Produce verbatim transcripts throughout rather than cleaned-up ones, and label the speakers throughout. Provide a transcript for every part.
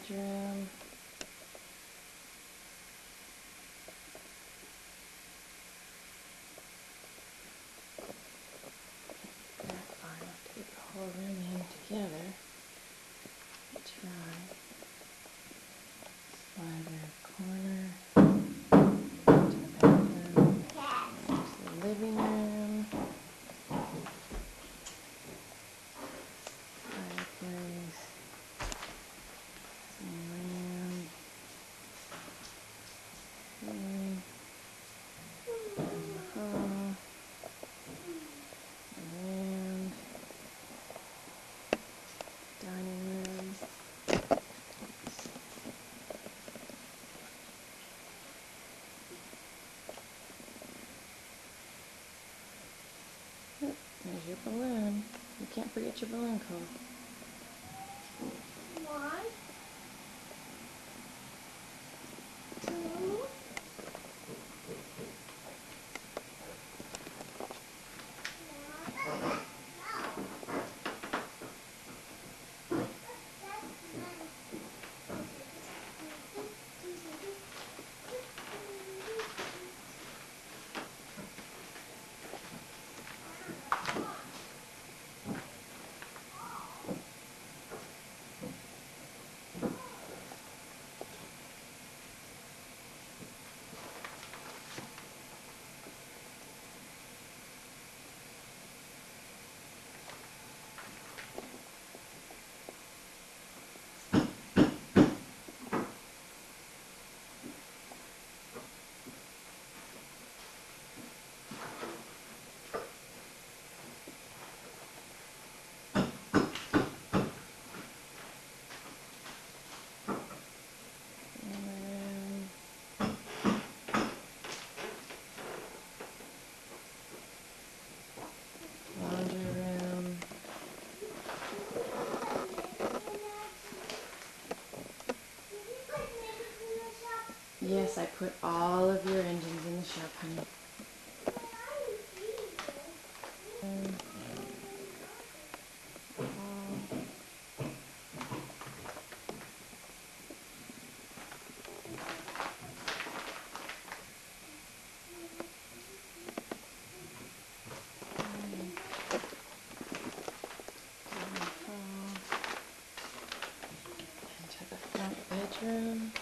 Speaker 1: bedroom. That far enough to get the whole room in together. Try. Slide that corner to the bedroom, to the living room, fireplace, some room, room, down the hall, around, dining room. There's your balloon. You can't forget your balloon call.
Speaker 2: One, two,
Speaker 1: Room. Laundry room. Yes, I put all of your engines in the shop, honey. Um, hall. Into the front bedroom.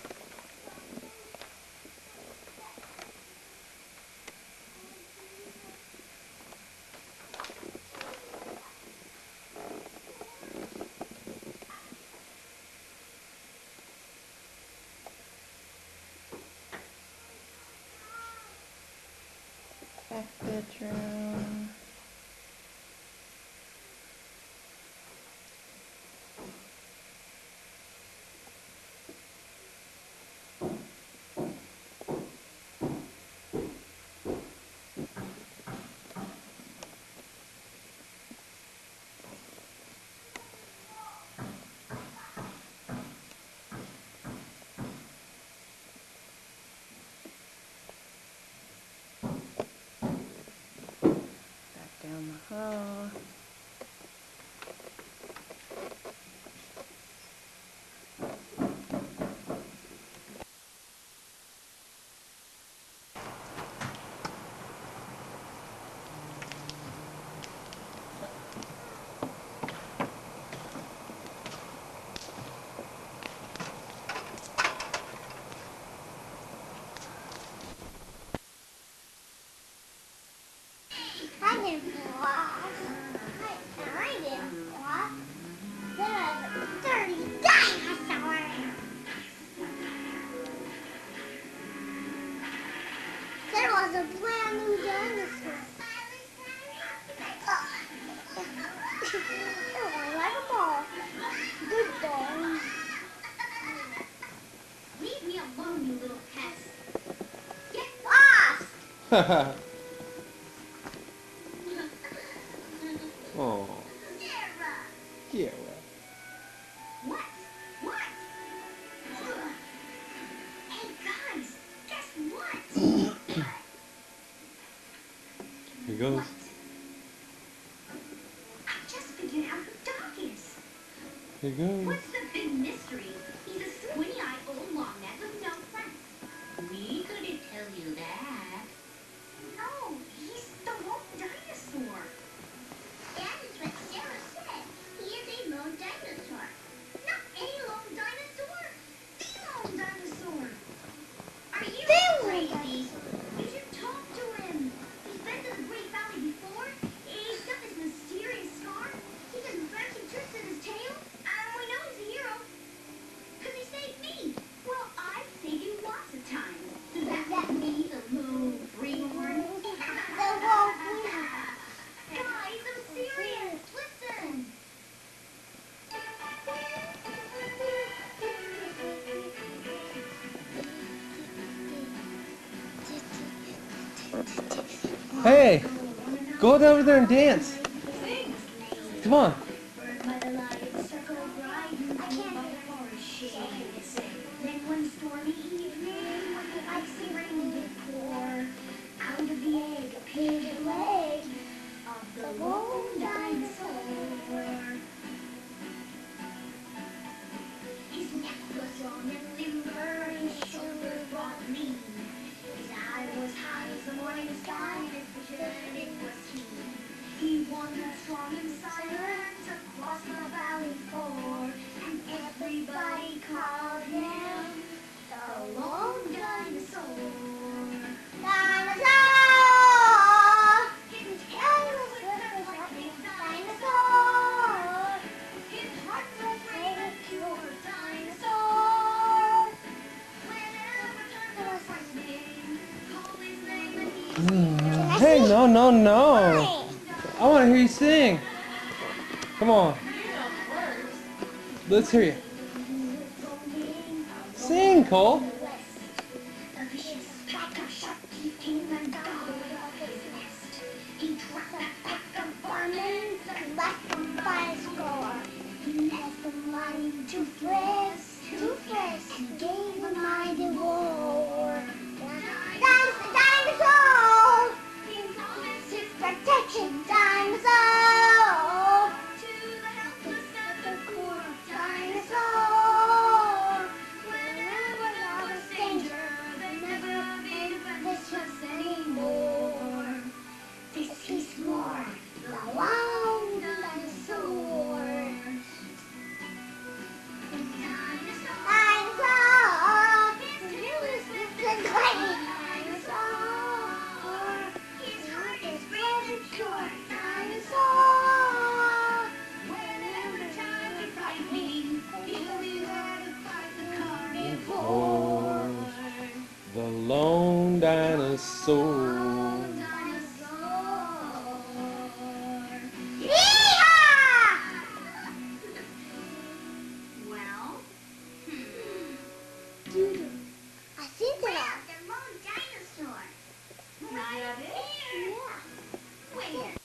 Speaker 1: Back bedroom. Back down the hall.
Speaker 2: I didn't floss. I, I didn't floss. There was a dirty dinosaur. There was a brand new dinosaur. It was like a ball. Good ball.
Speaker 3: Leave me alone, you little pest.
Speaker 2: Get lost!
Speaker 1: Oh,
Speaker 3: Sarah!
Speaker 1: Kiara.
Speaker 3: What? What? Hey guys, guess what?
Speaker 1: Here goes.
Speaker 3: What? I just figured out who Doc is.
Speaker 1: Here goes.
Speaker 3: What's the big mystery? He You should talk to him. He's been to the Great Valley before. He's got this mysterious scar. He does magic tricks in his tail. And we know he's a hero. Because he saved me. Well, I've saved you lots of times. Does that make me the little greenhorn?
Speaker 2: The wolf.
Speaker 3: Guys, I'm serious. Listen.
Speaker 1: Hey, go over there and dance. Come on.
Speaker 3: Then one stormy evening, when the icy rain did pour, out of the egg appeared a leg of the lone dinosaur. His neck was long and limber, his shoulders broad and lean. His eye was high as the morning sky, and his vision it was keen. He wandered strong and silent across the valley floor, and everybody called him the lone dinosaur.
Speaker 2: Dinosaur.
Speaker 3: His tail was curved like a dinosaur. His heart was ready to cure dinosaur. Whenever times were frightening, call his name and he
Speaker 1: Hey, no, no, no. I want to hear you sing. Come on. Let's hear you. Sing, Cole.
Speaker 3: A vicious pack of sharp teeth came and gobbled up his nest. He trapped that pack of vermin
Speaker 2: And left them by a score.
Speaker 3: and left them lying to
Speaker 2: Frisk, to frisk, and gave a mighty roar. Dinosaur, dinosaur,
Speaker 3: He promised
Speaker 2: his
Speaker 3: his
Speaker 2: protection, dinosaur,
Speaker 3: to the helpless at the core.
Speaker 2: dinosaur.
Speaker 3: Whenever there was danger, they never made
Speaker 2: This
Speaker 3: us
Speaker 2: was
Speaker 3: anymore.
Speaker 2: This piece more, the lone dinosaur. Dinosaur, his tail is with the clay. Dinosaur,
Speaker 3: His heart is brave and pure.
Speaker 2: dinosaur.
Speaker 3: Whenever times are frightening, he'll be there to fight the carnivore.
Speaker 1: Oh, the lone dinosaur.
Speaker 3: Dinosaur.
Speaker 2: Yeehaw!
Speaker 3: Well, hmm.
Speaker 2: Doo-doo. I think
Speaker 3: Well,
Speaker 2: that.
Speaker 3: the lone dinosaur. Right up here.
Speaker 2: Yeah.
Speaker 3: Where?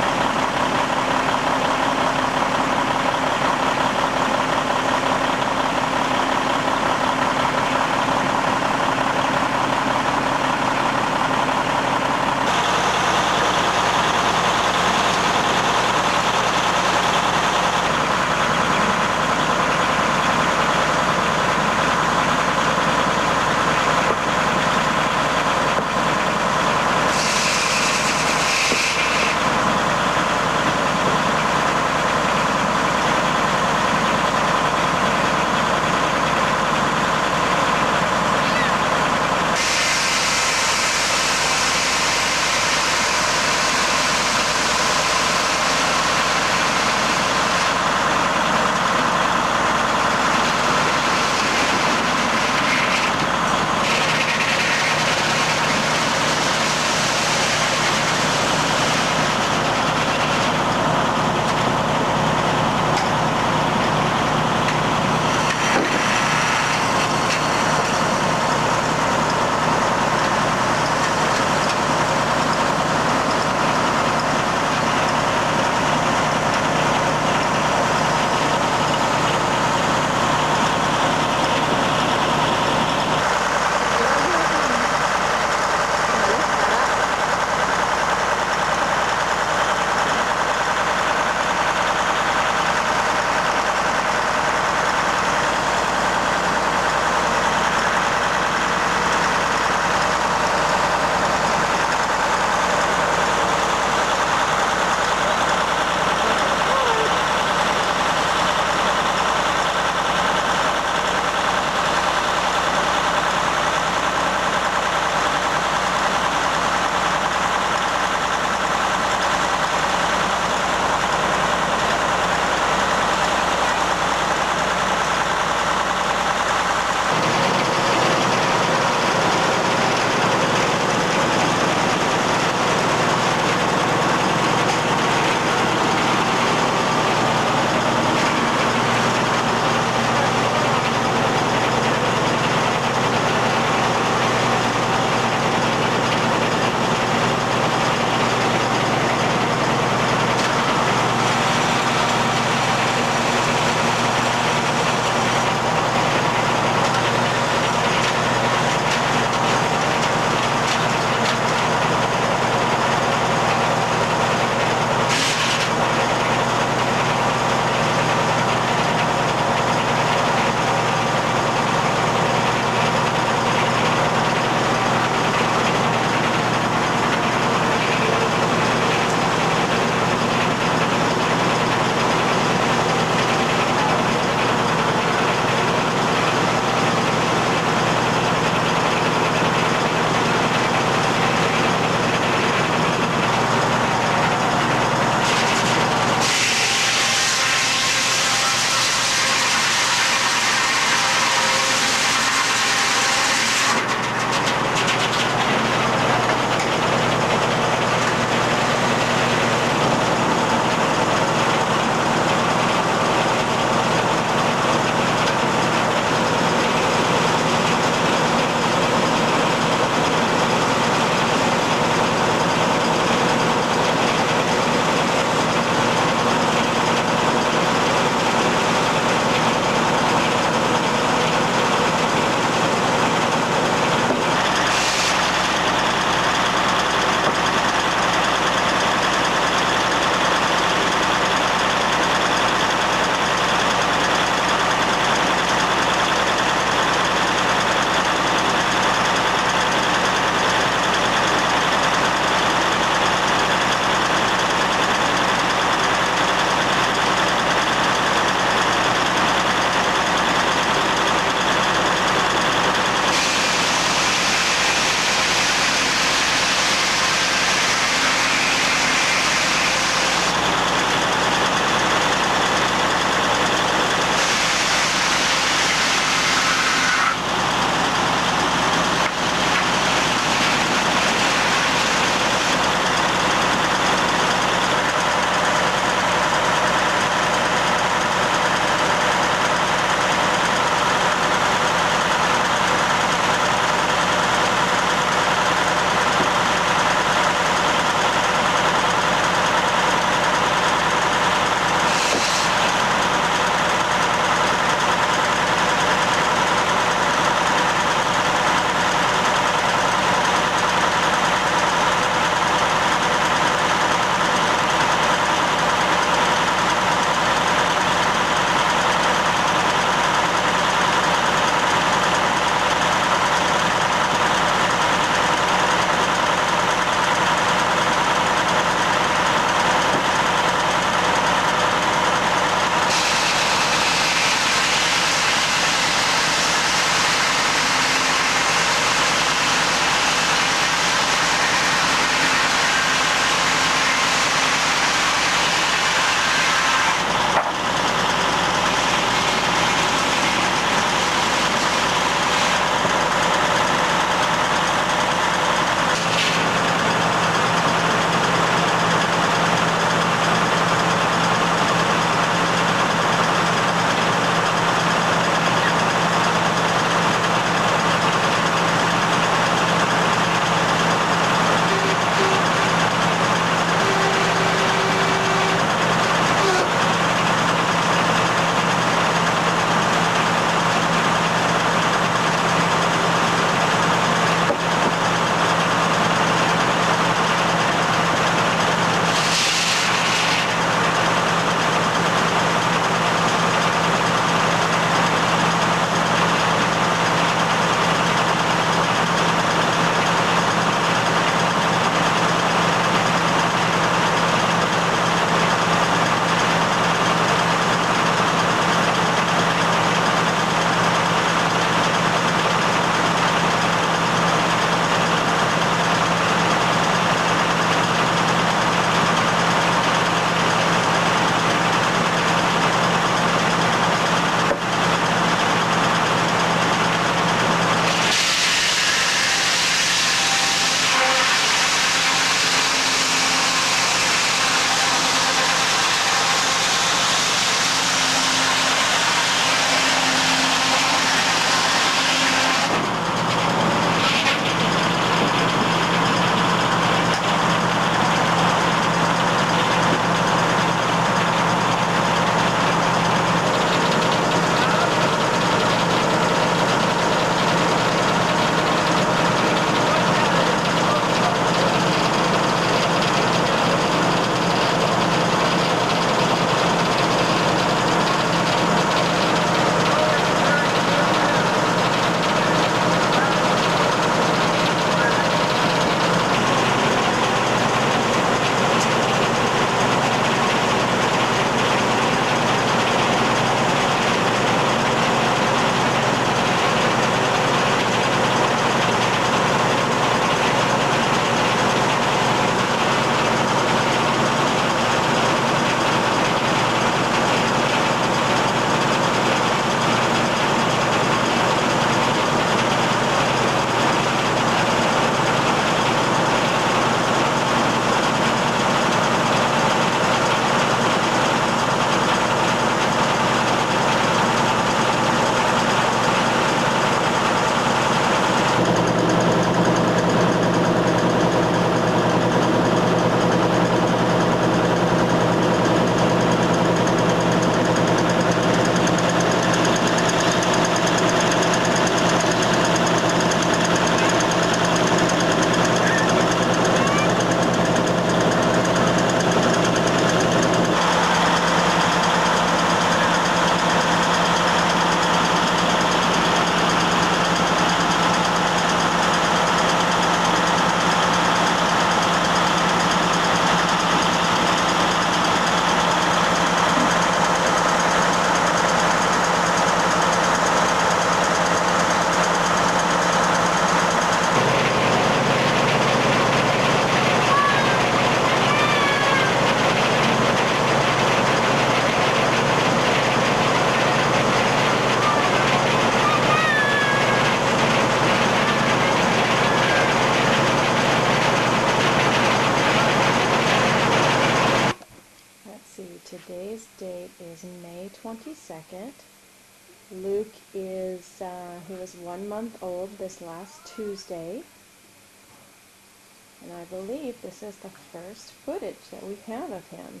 Speaker 1: twenty-second. Luke is, uh, he was one month old this last Tuesday. And I believe this is the first footage that we have of him.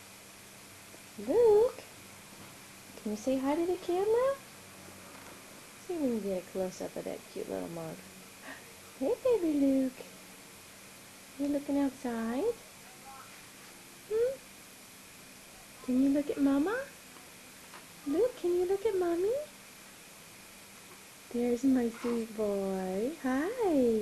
Speaker 1: Luke, can you say hi to the camera? See if we can get a close-up of that cute little mug. Hey, baby Luke. You looking outside? Hmm? Can you look at Mama? Luke, can you look at Mommy? There's my sweet boy. Hi.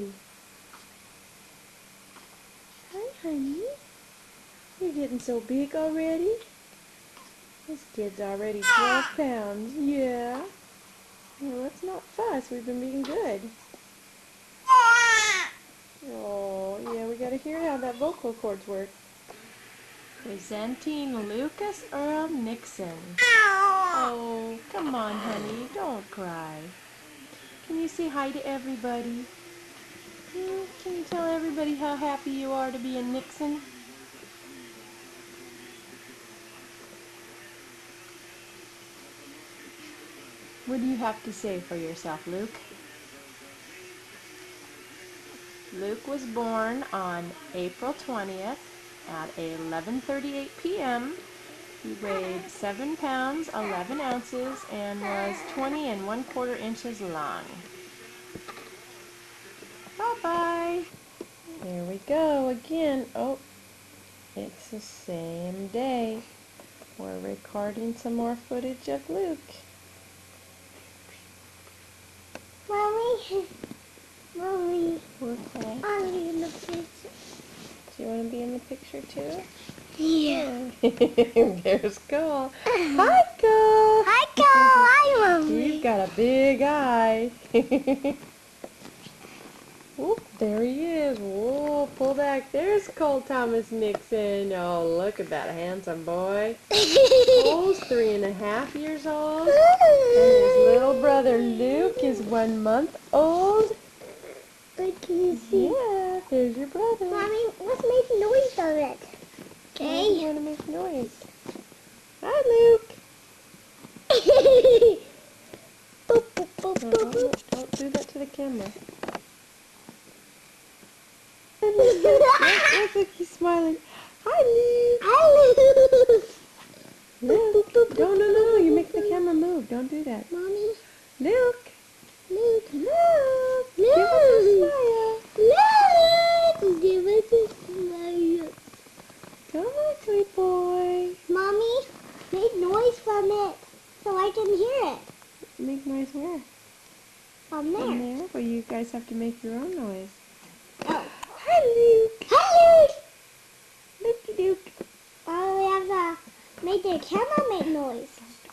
Speaker 1: Hi, honey. You're getting so big already? This kid's already twelve pounds. Yeah. Well, let's not fuss. We've been being good. Oh, yeah, we gotta hear how that vocal cords work. Presenting Lucas Earl Nixon. Oh, come on, honey. Don't cry. Can you say hi to everybody? Hmm, Can you tell everybody how happy you are to be a Nixon? What do you have to say for yourself, Luke? Luke was born on April twentieth at eleven thirty-eight p m He weighed seven pounds, eleven ounces, and was twenty and one quarter inches long. Bye-bye. There we go again. Oh, it's the same day. We're recording some more footage of Luke.
Speaker 2: Mommy, Mommy,
Speaker 1: Okay.
Speaker 2: I'll be in the picture.
Speaker 1: Do you want to be in the picture too?
Speaker 2: Yeah.
Speaker 1: There's Cole. Hi, Cole.
Speaker 2: Hi, Cole. Hi,
Speaker 1: He's
Speaker 2: Mommy.
Speaker 1: got a big eye. Whoop, there he is. Whoa, pull back. There's Cole Thomas Nixon. Oh, look at that handsome boy. Cole's three and a half years old. And his little brother Luke is one month old.
Speaker 2: But can you see?
Speaker 1: Yeah, there's your brother.
Speaker 2: Mommy, let's make noise of it.
Speaker 1: You
Speaker 2: Okay?
Speaker 1: want to make noise. Hi, Luke.
Speaker 2: Boop, boop, boop,
Speaker 1: No,
Speaker 2: boop,
Speaker 1: don't,
Speaker 2: boop.
Speaker 1: don't do that to the camera. Look, look, he's smiling. Hi, Luke.
Speaker 2: Hi, Luke.
Speaker 1: Luke. No, no, no, no. You make the camera move. Don't do that.
Speaker 2: Mommy,
Speaker 1: Luke.
Speaker 2: Luke,
Speaker 1: Luke. Give us a smile.
Speaker 2: Luke, give us a smile.
Speaker 1: Come on, sweet boy.
Speaker 2: Mommy, make noise from it so I can hear it.
Speaker 1: Make noise where?
Speaker 2: From there.
Speaker 1: From there? Well, you guys have to make your own noise.
Speaker 2: Oh.
Speaker 1: Hi, Luke.
Speaker 2: Hi, Luke.
Speaker 1: Lukey Duke.
Speaker 2: Oh, we have to make the camera make noise.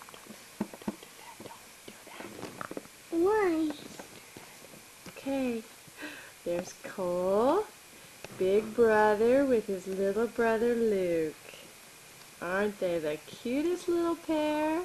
Speaker 2: Why?
Speaker 1: Okay. There's Cole. Big brother with his little brother Luke. Aren't they the cutest little pair?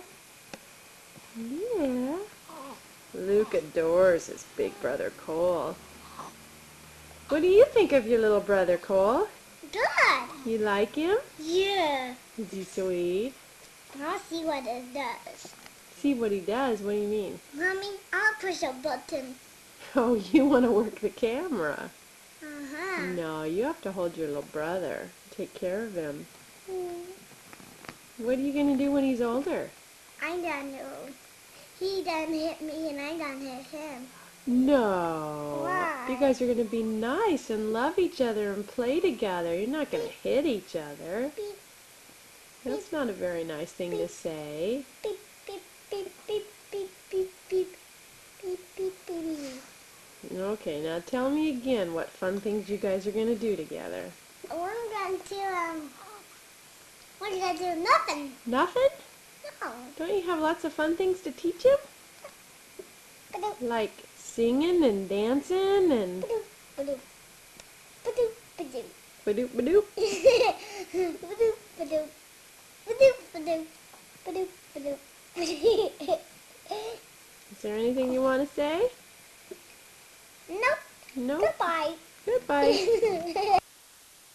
Speaker 1: Yeah. Luke adores his big brother Cole. What do you think of your little brother Cole?
Speaker 2: Good.
Speaker 1: You like him?
Speaker 2: Yeah.
Speaker 1: Is he sweet?
Speaker 2: I'll see what it does.
Speaker 1: See what he does? What do you mean?
Speaker 2: Mommy, I'll push a button.
Speaker 1: Oh, you want to work the camera.
Speaker 2: Uh-huh.
Speaker 1: No, you have to hold your little brother. Take care of him.
Speaker 2: Mm.
Speaker 1: What are you going to do when he's older?
Speaker 2: I don't know. He done hit me and I done hit him.
Speaker 1: No.
Speaker 2: Why?
Speaker 1: You guys are going to be nice and love each other and play together. You're not going to hit each other.
Speaker 2: Beep,
Speaker 1: That's not a very nice thing to say.
Speaker 2: beep, beep, beep, beep, beep, beep, beep, beep, beep, beep.
Speaker 1: Okay, now tell me again what fun things you guys are going to do together.
Speaker 2: We're going to, um, we're going to do nothing.
Speaker 1: Nothing?
Speaker 2: No.
Speaker 1: Don't you have lots of fun things to teach him?
Speaker 2: Ba-doop,
Speaker 1: Like singing and dancing and
Speaker 2: ba-doop, ba-doop, ba-doop, ba-doop.
Speaker 1: ba-doop ba-doop?
Speaker 2: Ba-doop, ba-doop, ba-doop, ba-doop, ba-doop, ba-doop.
Speaker 1: Is there anything you want to say?
Speaker 2: Nope.
Speaker 1: No?
Speaker 2: Goodbye.
Speaker 1: Goodbye.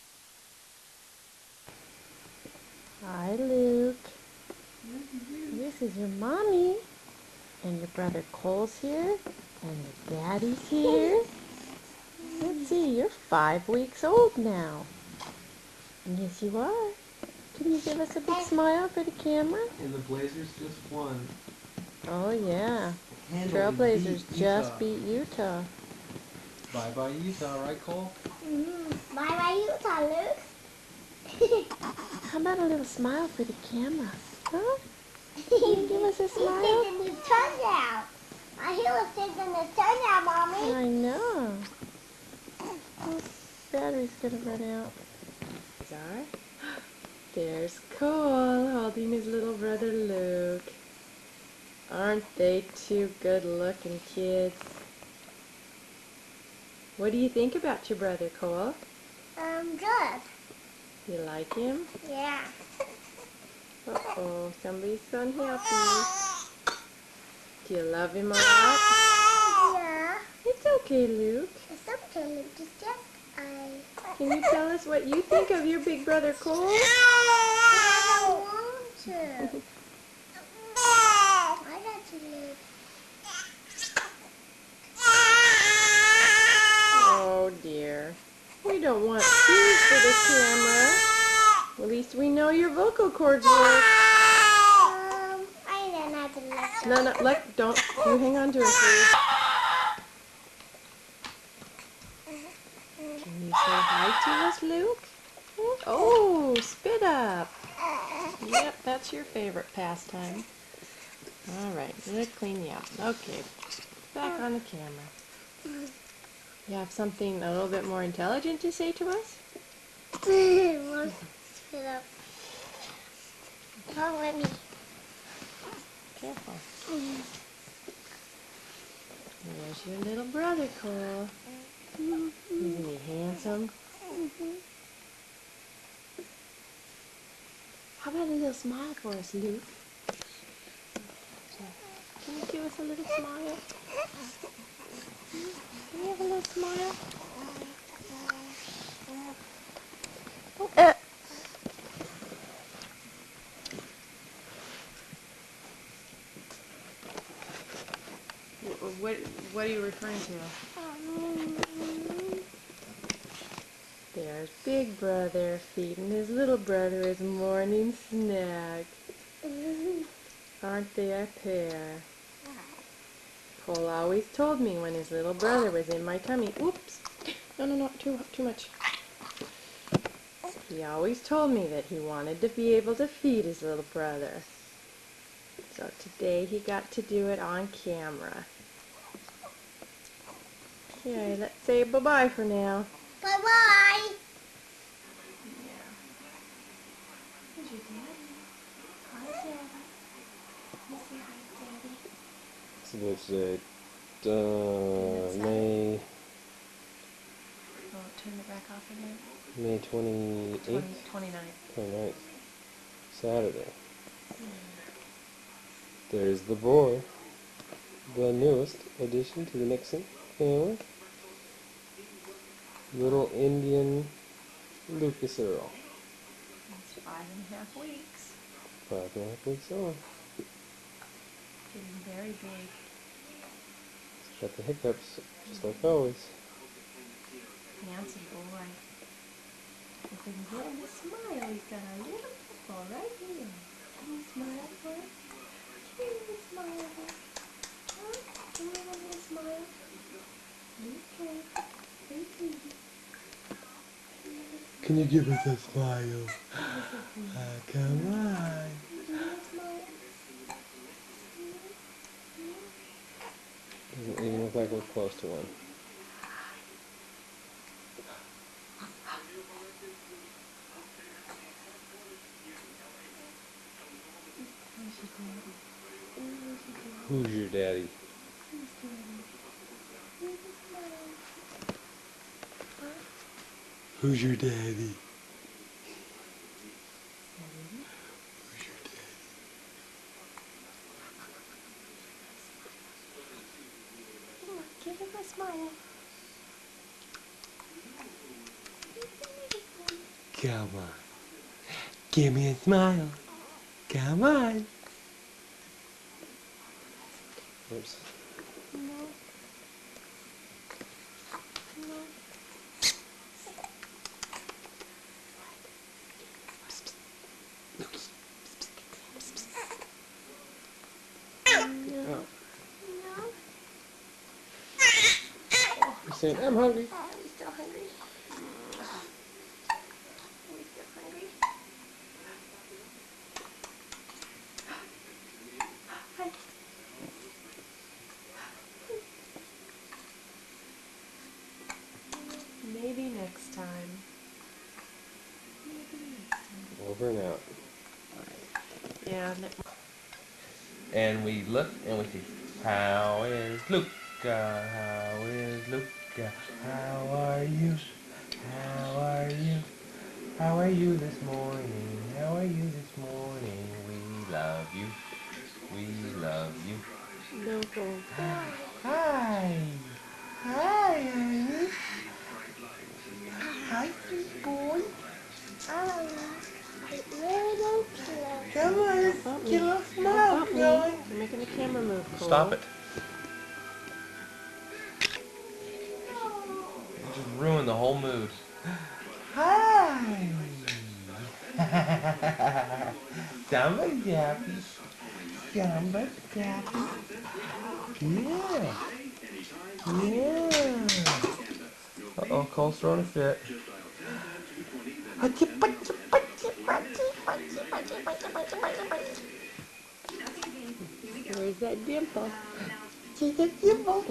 Speaker 1: Hi, Luke. You're This is your mommy. And your brother Cole's here. And your daddy's here. Let's see, you're five weeks old now. Yes, you are. Can you give us a big smile for the camera?
Speaker 4: And the Blazers just won.
Speaker 1: Oh, yeah.
Speaker 4: Handily
Speaker 1: Trailblazers
Speaker 4: beat
Speaker 1: just
Speaker 4: Utah.
Speaker 1: beat Utah.
Speaker 4: Bye-bye Utah, right, Cole?
Speaker 2: Mm-hmm. Bye bye, Utah, Luke.
Speaker 1: How about a little smile for the camera? Huh? Can you give us a smile?
Speaker 2: He's taking his tongue out. I hear was taking his tongue out, Mommy.
Speaker 1: I know. Oh, battery's gonna run out. There's Cole holding his little brother Luke. Aren't they two good-looking kids? What do you think about your brother, Cole?
Speaker 2: Um, good.
Speaker 1: You like him?
Speaker 2: Yeah.
Speaker 1: Uh-oh, somebody's unhappy. Do you love him a lot?
Speaker 2: Yeah.
Speaker 1: It's okay, Luke.
Speaker 2: It's okay, Luke. It's just I...
Speaker 1: Can you tell us what you think of your big brother, Cole?
Speaker 2: I don't want to. I got to leave.
Speaker 1: Oh, dear. We don't want tears for the camera. At least we know your vocal cords work.
Speaker 2: Um, I don't have to listen.
Speaker 1: No, no, let, don't. You hang on to him, please. Can you say hi to us, Luke? Oh, spit up. Yep, that's your favorite pastime. All right, let's clean you up. Okay, back on the camera. You have something a little bit more intelligent to say to us?
Speaker 2: Look, sit up. Don't let me.
Speaker 1: Careful. There's your little brother, Cole. Isn't he handsome? How about a little smile for us, Luke? Can you give us a little smile? Can you have a little smile? Oh. Uh. What, what are you referring to? There's Big Brother feeding his little brother his morning snack. Aren't they a pair? Cole always told me when his little brother was in my tummy. Oops! No, no, no, too, too much. He always told me that he wanted to be able to feed his little brother. So today he got to do it on camera. Okay, let's say bye-bye for now.
Speaker 2: Bye bye.
Speaker 1: Where's your daddy? Hi, Daddy. You say hi, Daddy.
Speaker 4: So what's it? Uh, May
Speaker 1: Oh, turn it back off again.
Speaker 4: May twenty-eighth,
Speaker 1: twenty-ninth.
Speaker 4: twenty-ninth, Saturday. There's the boy, the newest addition to the Nixon family. Little Indian Lucas Earl.
Speaker 1: That's five and a half weeks.
Speaker 4: Five and a half weeks old.
Speaker 1: Getting very big.
Speaker 4: He's got the hiccups, just like always.
Speaker 1: Handsome boy. If we can get him to smile, he's got a little pimple right here. Can you smile for us? Can you smile? Huh? Can you want me to smile? Okay. Okay.
Speaker 4: Can you give us a smile? Uh, come on. Doesn't even look like we're close to one. Who's your daddy? Who's your daddy? Who's your daddy?
Speaker 1: Give him a smile.
Speaker 4: Come on. Give me a smile. Come on. Oops.
Speaker 1: No. No. No.
Speaker 4: Oh.
Speaker 2: No.
Speaker 4: You're saying, I'm hungry.
Speaker 2: Are we still hungry? Are we still hungry? Hi.
Speaker 1: Maybe next time. Maybe next time.
Speaker 4: Over and out.
Speaker 1: Yeah. Ne-
Speaker 5: And we look and we see, how is Luca? How is Luca? How are you? How are you? How are you this morning? How are you this morning? We love you. We love you.
Speaker 1: no go.
Speaker 5: Hi. Hi, honey. Hi, sweet boy.
Speaker 2: Oh, little pillow.
Speaker 5: Come on, let's
Speaker 1: Bump me.
Speaker 5: get a little
Speaker 1: Don't
Speaker 5: smile
Speaker 1: bump me.
Speaker 5: going.
Speaker 1: You're making the camera move, Cole.
Speaker 5: Stop it. You just ruined the whole mood. Hi. Somebody's happy. Somebody's happy. Yeah. Yeah. Uh-oh, Cole's throwing a fit.
Speaker 1: Where's that dimple?
Speaker 5: She's a dimple.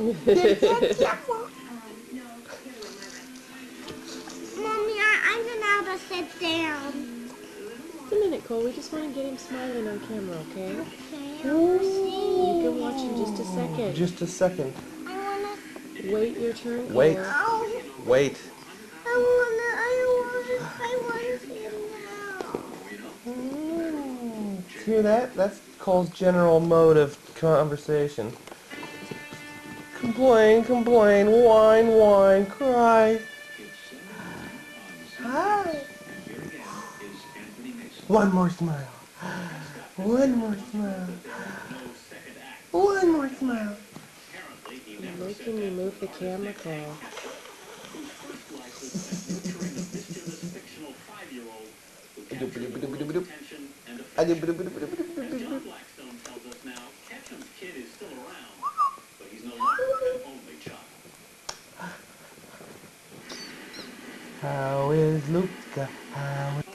Speaker 2: Mommy, I, I'm gonna have to sit down.
Speaker 1: Just a minute, Cole. We just want to get him smiling on camera, okay?
Speaker 2: Okay, I wanna see.
Speaker 1: You can watch in just a second.
Speaker 5: Just a second.
Speaker 2: I wanna.
Speaker 1: Wait your turn, Cole.
Speaker 5: Wait.
Speaker 2: Oh,
Speaker 5: Wait.
Speaker 2: I wanna. I wanna. I wanna see him now.
Speaker 5: Mm, hear that? That's Cole's general mode of conversation. Complain, complain, whine, whine, cry. Hi. One more smile. One more smile. One more smile.
Speaker 1: You're making me move the camera, Cole.
Speaker 5: How is Luca? How is...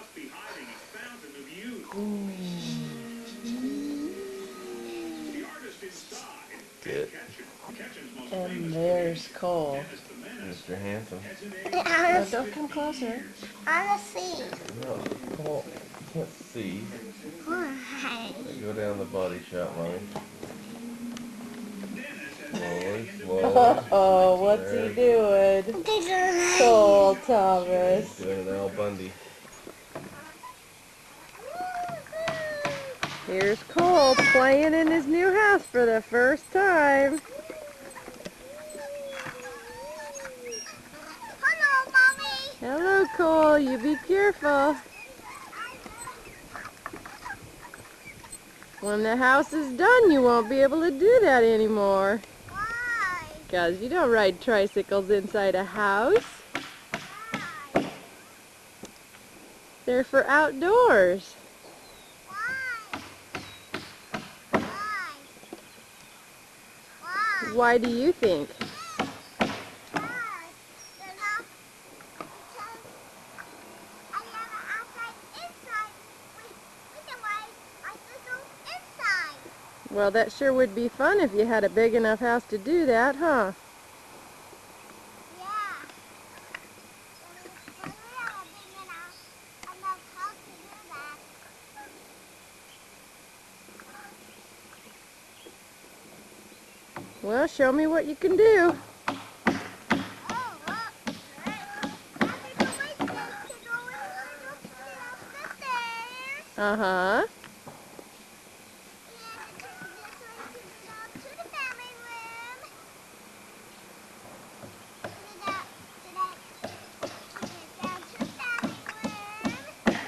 Speaker 5: Good.
Speaker 1: And there's Cole.
Speaker 5: Mister Handsome.
Speaker 1: No,
Speaker 2: I
Speaker 1: don't come closer.
Speaker 2: wanna see.
Speaker 5: No, Cole, can't see.
Speaker 2: Why?
Speaker 5: Go down the body shot, mommy. Slowly, slowly.
Speaker 1: Uh-oh, what's he doing?
Speaker 2: Bigger.
Speaker 1: Cole Thomas.
Speaker 5: Doing an Al Bundy.
Speaker 1: Here's Cole playing in his new house for the first time.
Speaker 2: Hello, mommy.
Speaker 1: Hello, Cole. You be careful. When the house is done, you won't be able to do that anymore.
Speaker 2: Why?
Speaker 1: Because you don't ride tricycles inside a house.
Speaker 2: Why?
Speaker 1: They're for outdoors.
Speaker 2: Why? Why? Why?
Speaker 1: Why do you think?
Speaker 2: Why? They're not. Because I have an outside inside. We, we can ride bicycles inside.
Speaker 1: Well, that sure would be fun if you had a big enough house to do that, huh?
Speaker 2: Yeah. When we have a big enough, enough house to do that.
Speaker 1: Well, show me what you can do.
Speaker 2: Oh, well, right. Happy to wait to go in and go up the stairs.
Speaker 1: Uh-huh.
Speaker 2: And this way to get up to the family room. To that, to that, to get down to the family room.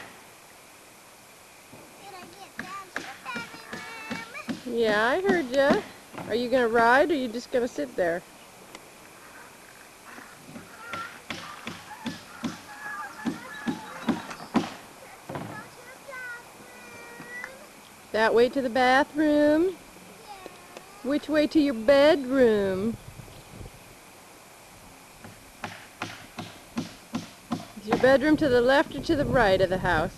Speaker 2: Did I get down to the family room?
Speaker 1: Yeah, I heard ya. Are you going to ride or are you just going to sit there? That way to the bathroom? Which way to your bedroom? Is your bedroom to the left or to the right of the house?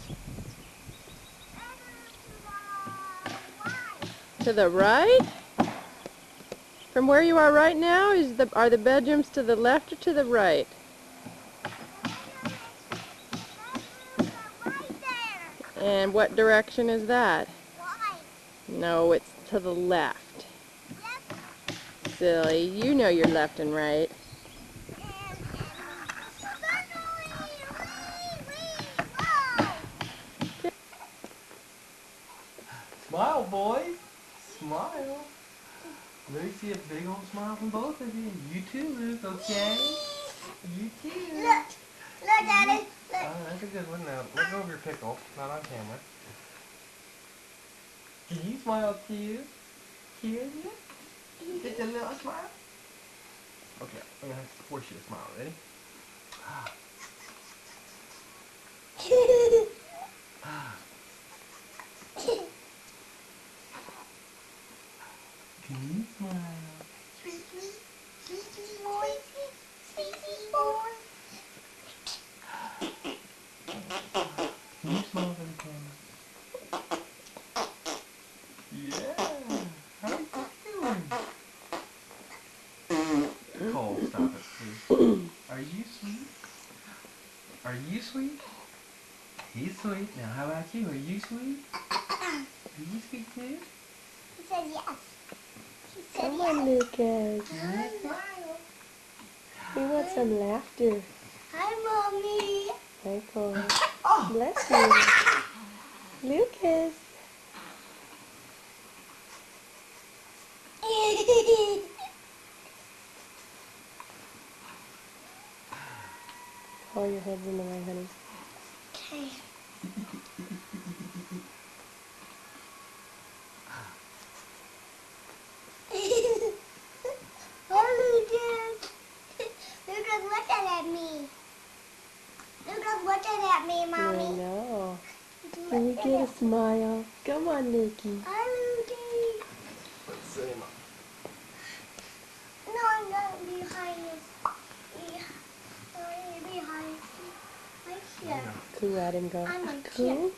Speaker 1: To the right? From where you are right now, is the are the bedrooms to the left or to the right? And what direction is that? No, it's to the left. Silly, you know your left and right.
Speaker 5: Smile, boys. Smile. Let me see a big old smile from both of you. You too, Luke, okay? You too.
Speaker 2: Look, look, Daddy. Look.
Speaker 5: Oh, that's a good one. Now, look over your pickle. Not on camera. Can you smile too? Can you? Just a little smile? Okay, I'm going to have to force you to smile. Ready? Can you smile?
Speaker 2: Sweet, sweet, sweet, sweet boy. Sweet, sweet boy.
Speaker 5: Can you smile for the camera? Yeah. How you doing? Cole, stop it, please. Are you sweet? Are you sweet? He's sweet. Now, how about you? Are you sweet? Are you sweet too?
Speaker 2: He said yes. He said
Speaker 1: Come
Speaker 2: yes.
Speaker 1: on, Lucas.
Speaker 2: Smile.
Speaker 1: We want some laughter.
Speaker 2: Hi, Mommy.
Speaker 1: Hey, Cole.
Speaker 2: Oh.
Speaker 1: Bless you. Lucas. Oh, your head's in the way, honey.
Speaker 2: Okay. Oh, Lucas. Lucas looking at me. Lucas looking at me,
Speaker 1: I
Speaker 2: Mommy.
Speaker 1: know. Can we get a smile? Come on, Nikki.
Speaker 2: Hi, Lucas.
Speaker 5: Let's see him.
Speaker 2: No, I'm not behind this. Yeah. I'm behind. Right here.
Speaker 1: Coo at him, go.
Speaker 2: I'm a
Speaker 1: Coo?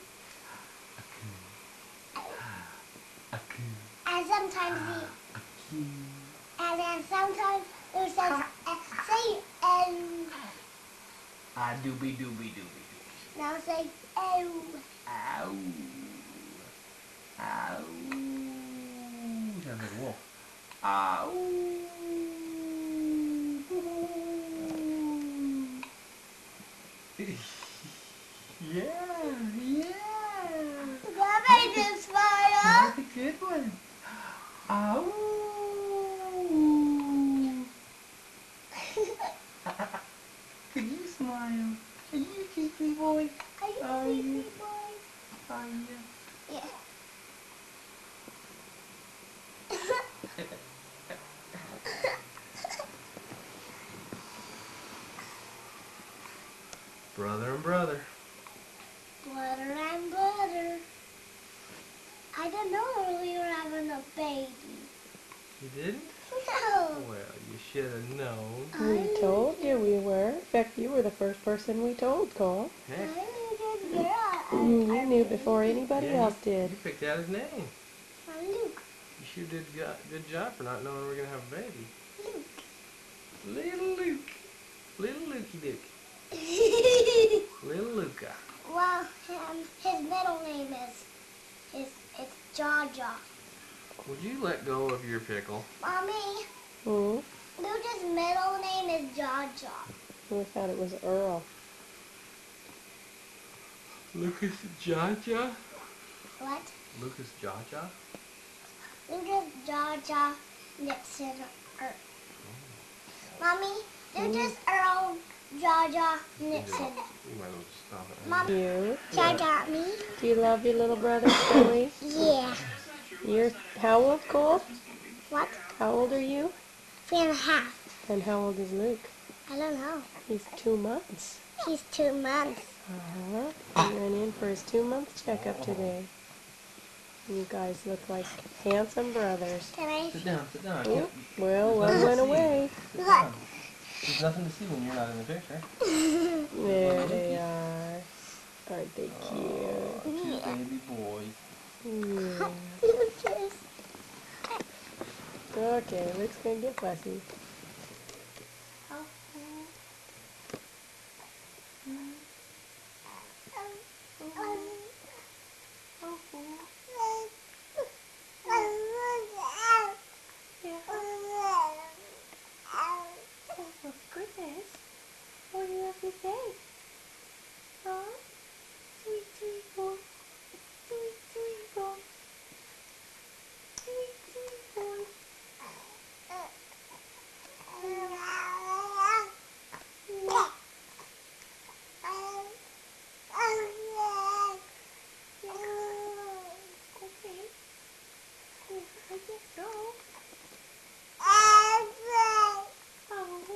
Speaker 2: And sometimes he, and then sometimes it says, uh, say, um,
Speaker 5: Ah, doobie doobie doobie doobie.
Speaker 2: now say, oh.
Speaker 5: Ow. Ow. Sounds like a wolf. Ow. Yeah, yeah.
Speaker 2: That made him smile.
Speaker 5: That's a good one. Ow. Can you smile? Are you a cheeky boy?
Speaker 2: Are
Speaker 5: Are
Speaker 2: you
Speaker 5: you?
Speaker 2: sleepy, boy?
Speaker 5: Are you?
Speaker 2: Yeah.
Speaker 5: Brother and brother.
Speaker 2: Butter and butter. I didn't know we were having a baby.
Speaker 5: You didn't?
Speaker 2: No.
Speaker 5: Well, you should have known.
Speaker 1: We told you we were. In fact, you were the first person we told, Cole.
Speaker 2: I
Speaker 5: Heck,
Speaker 2: knew this girl.
Speaker 1: You knew before anybody
Speaker 5: yeah,
Speaker 1: else
Speaker 5: you,
Speaker 1: did.
Speaker 5: you picked out his name.
Speaker 2: I'm Luke.
Speaker 5: You sure did a go- good job for not knowing we were going to have a baby.
Speaker 2: Luke.
Speaker 5: Little Luke. Little Lukey Duke. Little Luca.
Speaker 2: Well, um, his middle name is, is it's Jaja.
Speaker 5: Would you let go of your pickle?
Speaker 2: Mommy,
Speaker 1: Hmm?
Speaker 2: Lucas' middle name is Jaja.
Speaker 1: We thought it was Earl.
Speaker 5: Lucas Jaja?
Speaker 2: What?
Speaker 5: Lucas Jaja?
Speaker 2: Lucas Jaja Nixon. Er. Mommy, Lucas Earl Jaja Nixon.
Speaker 5: You might as well just stop it.
Speaker 2: Mom,
Speaker 1: You?
Speaker 2: Jaja me?
Speaker 1: Do you love your little brother, Billy?
Speaker 2: Yeah.
Speaker 1: You're how old, Cole?
Speaker 2: What?
Speaker 1: How old are you?
Speaker 2: Three and a half.
Speaker 1: And how old is Luke?
Speaker 2: I don't know.
Speaker 1: He's two months.
Speaker 2: He's two months.
Speaker 1: Uh-huh. He went in for his two-month checkup today. You guys look like handsome brothers.
Speaker 2: Can I
Speaker 5: Sit down, sit down. I
Speaker 1: Oh,
Speaker 5: can't.
Speaker 1: well, one
Speaker 5: There's
Speaker 1: went
Speaker 5: nothing to see.
Speaker 1: away.
Speaker 5: Sit
Speaker 2: Look.
Speaker 5: down. There's nothing to see when you're not in the picture.
Speaker 1: There they are. Aren't they
Speaker 5: Oh,
Speaker 1: cute?
Speaker 5: two baby boys.
Speaker 1: Yeah.
Speaker 2: Lucas?
Speaker 1: Okay, Luke's gonna get fussy.
Speaker 2: Oh, goodness. What do you have to say? Huh? Sweet, sweet boy. Sweet, sweet boy. Sweet, sweet boy. Okay. Yeah, I guess so. Oh. Oh.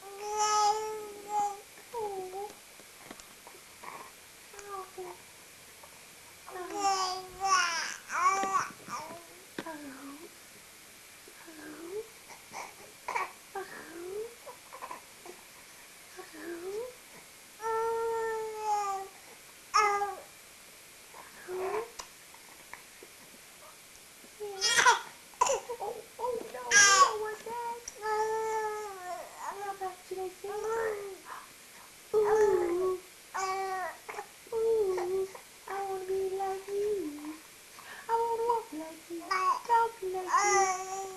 Speaker 2: Should I say? Ooh, ooh, I wanna be like you. I wanna walk like you, talk like you.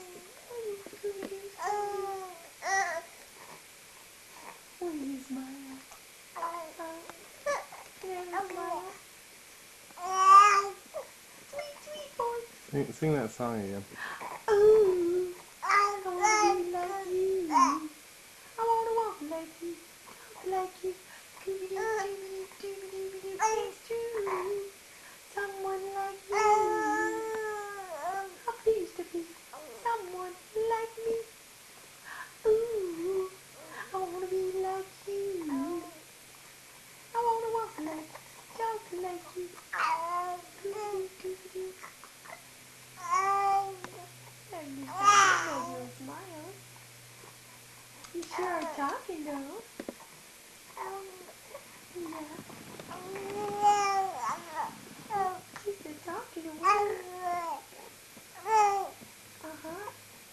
Speaker 2: Will you smile? Can I smile? Sweet, sweet boy.
Speaker 5: Sing, sing that song again.
Speaker 2: Ooh, I wanna be like you. I wanna walk like you, talk like you. Doobity, doobity, doobity, doobity, it's true. Someone like you. I please to be someone like me. Ooh, I wanna be like you. I wanna walk like you, talk like you. Doobity, doobity. That'd be something. You'll smile. You sure are talking though. Yeah. She's been talking a while. Uh-huh.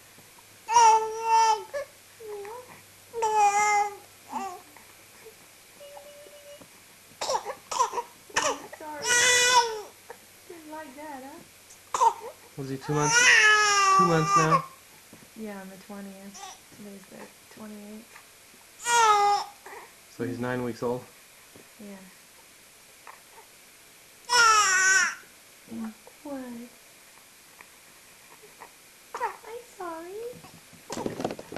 Speaker 2: Oh, sorry. Didn't like that, huh?
Speaker 5: Was he two months? Two months now?
Speaker 1: Yeah, on the twentieth. Today's the twenty-eighth.
Speaker 5: So he's nine weeks old?
Speaker 1: Yeah.
Speaker 2: What? I'm sorry.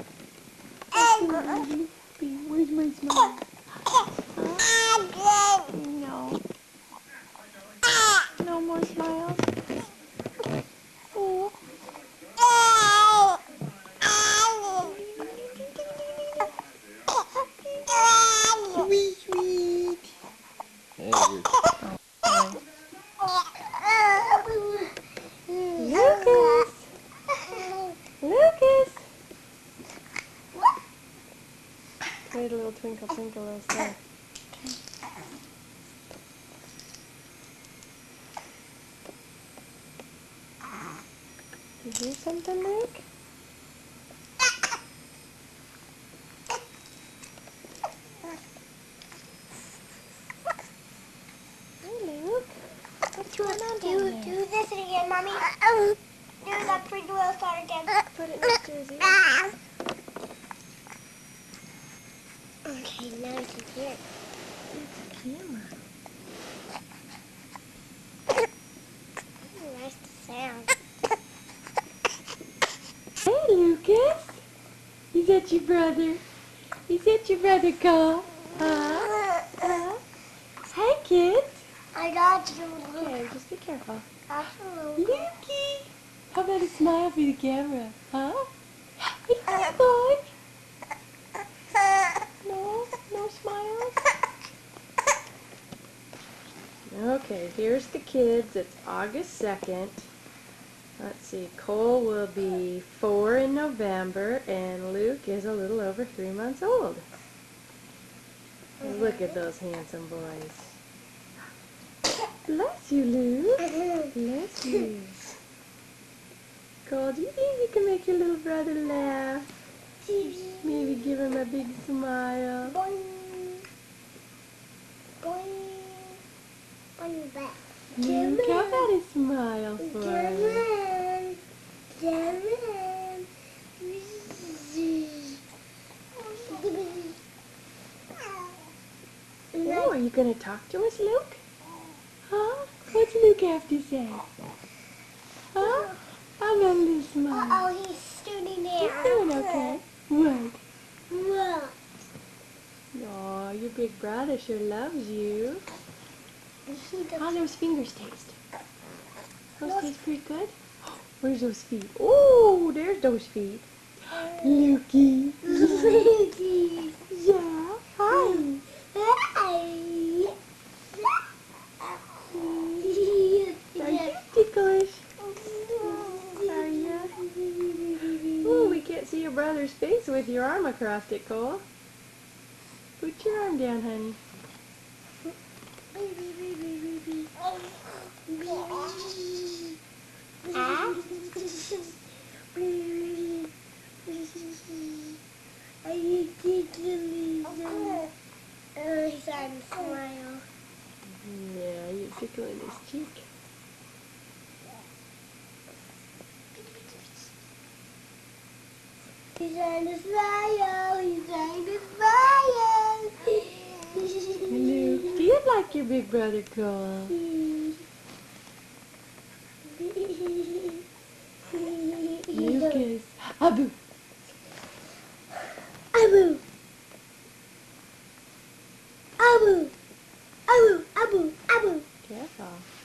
Speaker 2: Where's my smile? No. No more smiles. Oh. Sweet, sweet.
Speaker 5: Hey, you're...
Speaker 1: Lucas! Lucas! Wait a little twinkle, twinkle, little star. You hear something, Luke? Hey, Luke. What's going on
Speaker 2: Do,
Speaker 1: down there?
Speaker 2: do this again, Mommy. Do that pretty little star again.
Speaker 1: Put it next to his ear.
Speaker 2: Okay, now you can hear it.
Speaker 1: It's a camera.
Speaker 2: Nice sound.
Speaker 1: Hey, Lucas. Is that your brother? Is that your brother, Cole? Huh? Huh? Hey, kids.
Speaker 2: I got you.
Speaker 1: Okay, just be careful.
Speaker 2: Absolutely.
Speaker 1: Lukey. How about a smile for the camera? Huh? Hey, boy. No? No smiles? Okay, here's the kids. It's August second. Let's see, Cole will be four in November, and Luke is a little over three months old. Look at those handsome boys. Bless you, Luke. Bless you. Cole, do you think you can make your little brother laugh? Maybe give him a big smile. Luke, how about a smile for him? Oh, are you going to talk to us, Luke? Huh? What's Luke have to say? Huh? How about a little smile?
Speaker 3: Oh, he's sitting there.
Speaker 1: He's doing okay. What?
Speaker 3: Look.
Speaker 1: Aw, your big brother sure loves you. How those fingers taste? Those taste pretty good? Where's those feet? Oh, there's those feet. Lukey. Yeah. Hi. Are you ticklish? Are you? Oh, we can't see your brother's face with your arm across it, Cole. Put your arm down, honey.
Speaker 3: Ah? Are you tickling? Oh, he's trying to smile.
Speaker 1: Yeah, you're tickling his cheek.
Speaker 3: He's trying to smile. He's trying to smile.
Speaker 1: Luke, do you like your big brother, Cole? Lucas. Abu.
Speaker 3: Abu. Abu. Abu. Abu. Abu.
Speaker 1: Careful.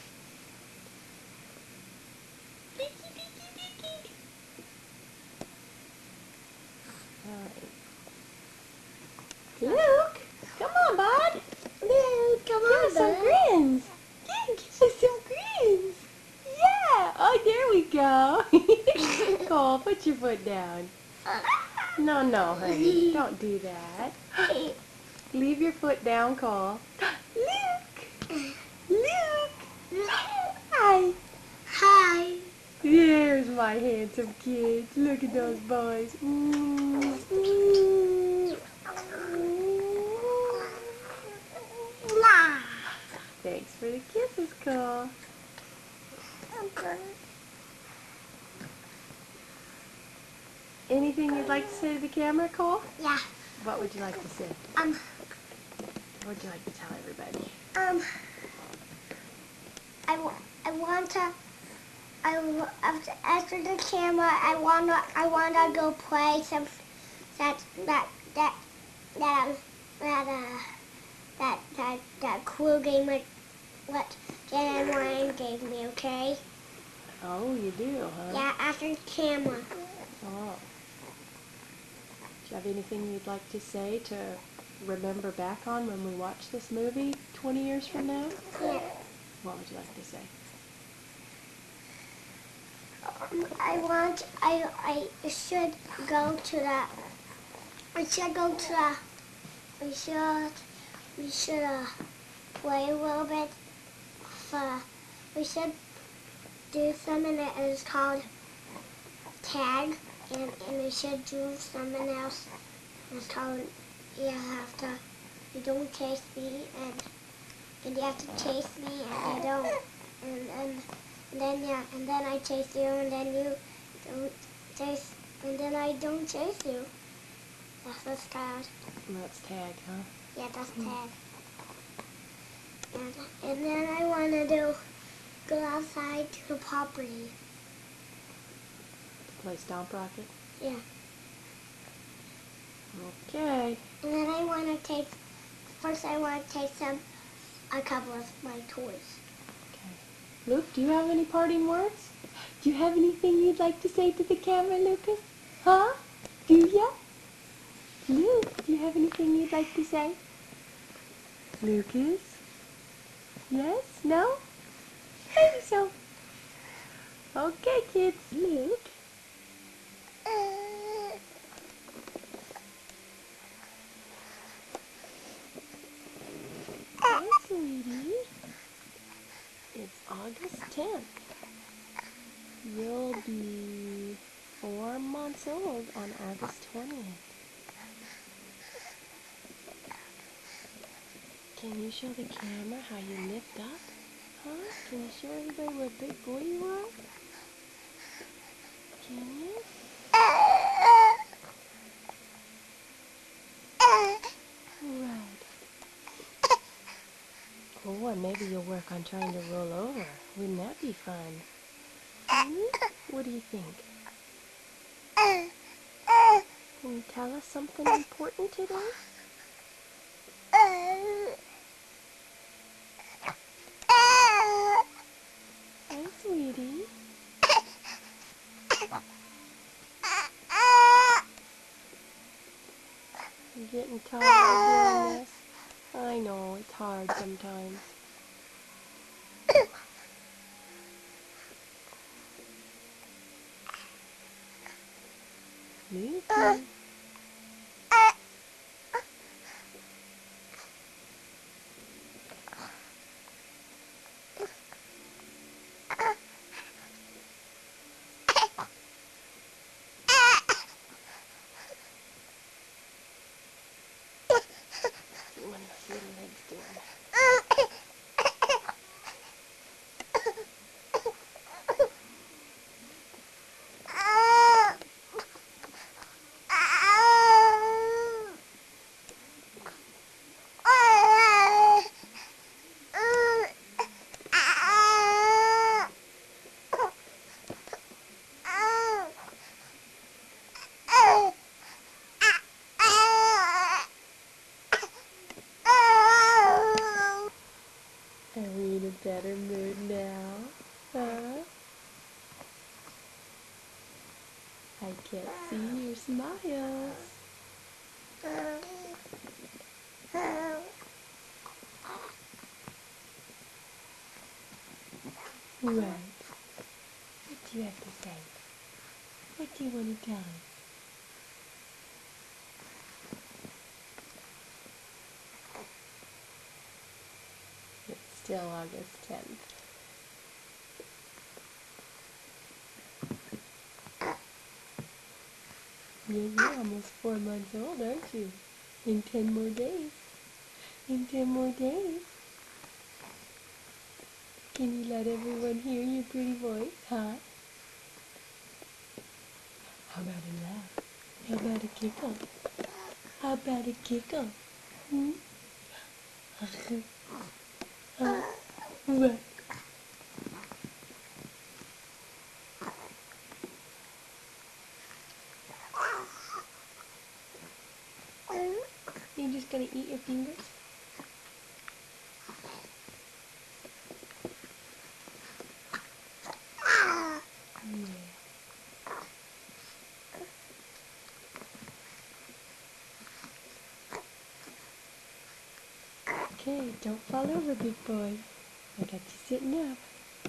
Speaker 1: Luke, come on, bud.
Speaker 3: Luke, come
Speaker 1: Give
Speaker 3: on,
Speaker 1: us some
Speaker 3: bud.
Speaker 1: grins. Yeah, give us some grins. Yeah. Oh, there we go. Cole, put your foot down. No, no, honey. Don't do that. Leave your foot down, Cole. Luke. Luke. Hi.
Speaker 3: Hi.
Speaker 1: There's my handsome kids. Look at those boys. Mm, mm. Thanks for the kisses, Cole. Anything you'd like to say to the camera, Cole?
Speaker 3: Yeah.
Speaker 1: What would you like to say?
Speaker 3: Um.
Speaker 1: What would you like to tell everybody?
Speaker 3: Um. I, w I want to. I w after, after the camera, I wanna I wanna go play some that that that that um, that uh that that that cool game like what Jen and Ryan gave me. Okay.
Speaker 1: Oh, you do, huh?
Speaker 3: Yeah. After the camera.
Speaker 1: Oh. Do you have anything you'd like to say to remember back on when we watch this movie twenty years from now?
Speaker 3: Yeah.
Speaker 1: What would you like to say?
Speaker 3: Um, I want I I should go to the I should go to the we should we should uh, play a little bit. Uh, we should do something that is called tag, and and we should do something else. It's called you have to you don't chase me and and you have to chase me and you don't and and. And then yeah, and then I chase you, and then you don't chase, and then I don't chase you. That's what's called.
Speaker 1: That's tag, huh?
Speaker 3: Yeah, that's tag. And and then I wanna do go outside to the property.
Speaker 1: Play Stomp Rocket?
Speaker 3: Yeah.
Speaker 1: Okay.
Speaker 3: And then I wanna take first I wanna take some a couple of my toys.
Speaker 1: Okay. Luke, do you have any parting words? Do you have anything you'd like to say to the camera, Lucas? Huh? Do ya? Luke, do you have anything you'd like to say? Lucas? Yes? No? Maybe so. Okay, kids. Luke? Hey, sweetie. It's August tenth. You'll be four months old on August twentieth. Can you show the camera how you lift up? Huh? Can you show everybody what a big boy you are? Can you? Right. Oh, and maybe you'll work on trying to roll over. Wouldn't that be fun? Hmm? What do you think? Can you tell us something important today? Hi, sweetie. You're getting tired of doing this? I know, it's hard sometimes. Lucy. What are those little legs doing? Are we in a better mood now? Huh? I can't see your smiles. Right. What do you have to say? What do you want to tell us? It's still August tenth. Yeah, you're almost four months old, aren't you? In ten more days. In ten more days. Can you let everyone hear your pretty voice, huh? How about a laugh? How about a giggle? How about a giggle? Hmm? Huh? What? You just gonna eat your fingers? Yeah. Okay, don't fall over, big boy. I got you sitting up.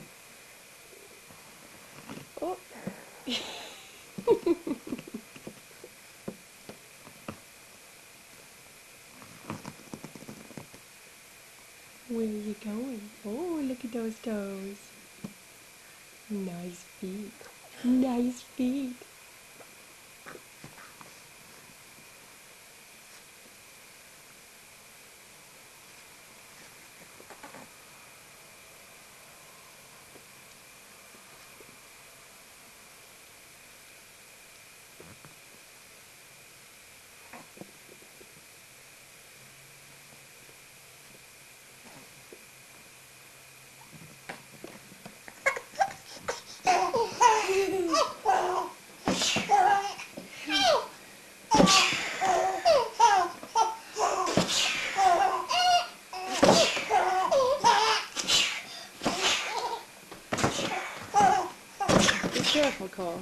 Speaker 1: Oh. Where are you going? Oh, look at those toes. Nice feet. Nice feet. raffle, Cole.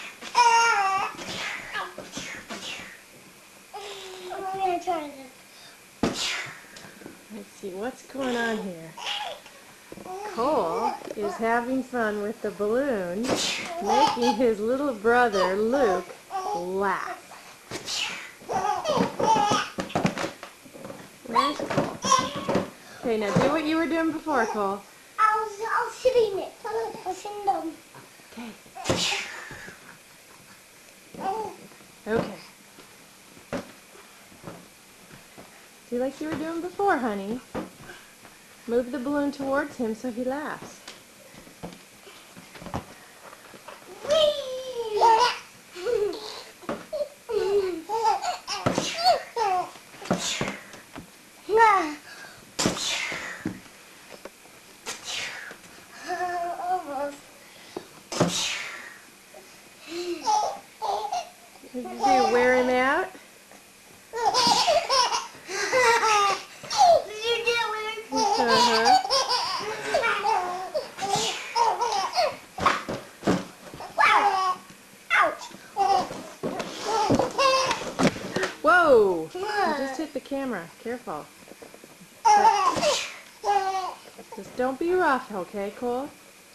Speaker 3: I'm gonna try this.
Speaker 1: Let's see what's going on here. Cole is having fun with the balloon, making his little brother, Luke, laugh. Where's Cole? Okay, now do what you were doing before, Cole.
Speaker 3: I was, I was sitting it. I was sitting down.
Speaker 1: Okay. Okay. Do like you were doing before, honey. Move the balloon towards him so he laughs. What did you do, wear him out? Uh-huh. Whoa! You just hit the camera. Careful. Just don't be rough, okay, Cole?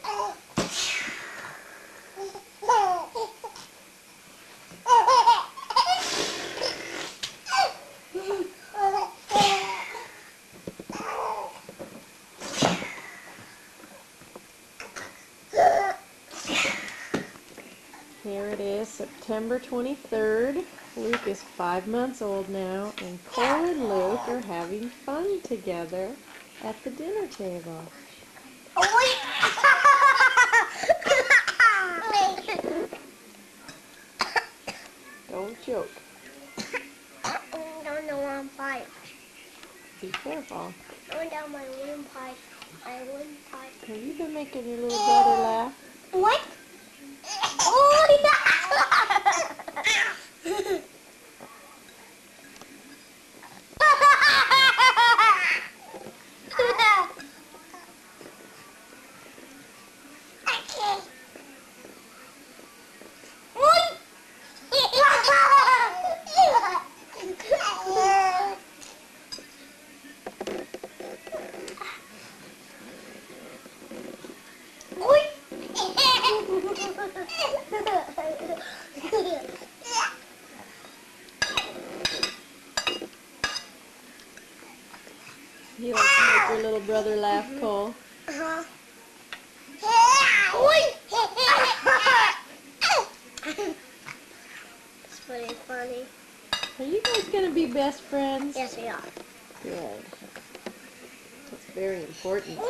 Speaker 1: Here it is, September twenty-third. Luke is five months old now, and Cole and Luke are having fun together at the dinner table. Don't joke.
Speaker 3: Down the windpipe.
Speaker 1: Be careful.
Speaker 3: Going down my windpipe. My windpipe.
Speaker 1: Have you been making your little brother laugh?
Speaker 3: What? Oh, yeah.
Speaker 1: You like to make your little brother laugh, Cole?
Speaker 3: Uh-huh. It's pretty funny.
Speaker 1: Are you guys going to be best friends?
Speaker 3: Yes, we are.
Speaker 1: Good. That's very important.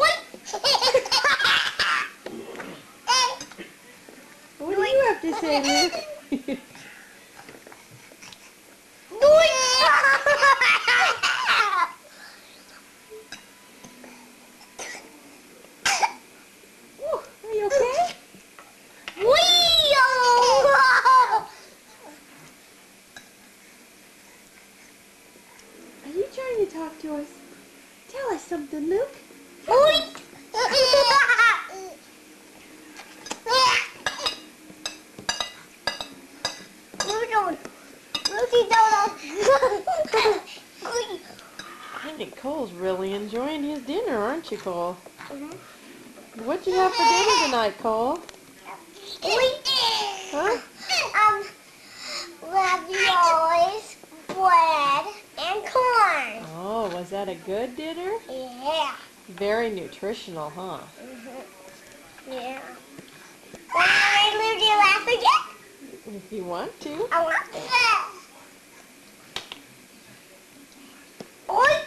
Speaker 1: What do you have to say, Luke? Are you okay? Are you trying to talk to us? Tell us something, Luke. I think Cole's really enjoying his dinner, aren't you, Cole?
Speaker 3: Mm-hmm.
Speaker 1: What'd you have for dinner tonight, Cole? Huh?
Speaker 3: Um, raviolis, bread, and corn.
Speaker 1: Oh, was that a good dinner?
Speaker 3: Yeah.
Speaker 1: Very nutritional, huh?
Speaker 3: Mm-hmm. Yeah. Want to leave you laugh again?
Speaker 1: If you want to.
Speaker 3: I want to laugh. Oi!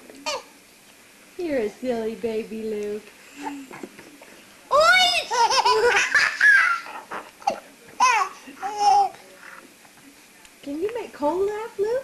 Speaker 1: You're a silly baby, Luke.
Speaker 3: Oi!
Speaker 1: Can you make Cole laugh, Luke?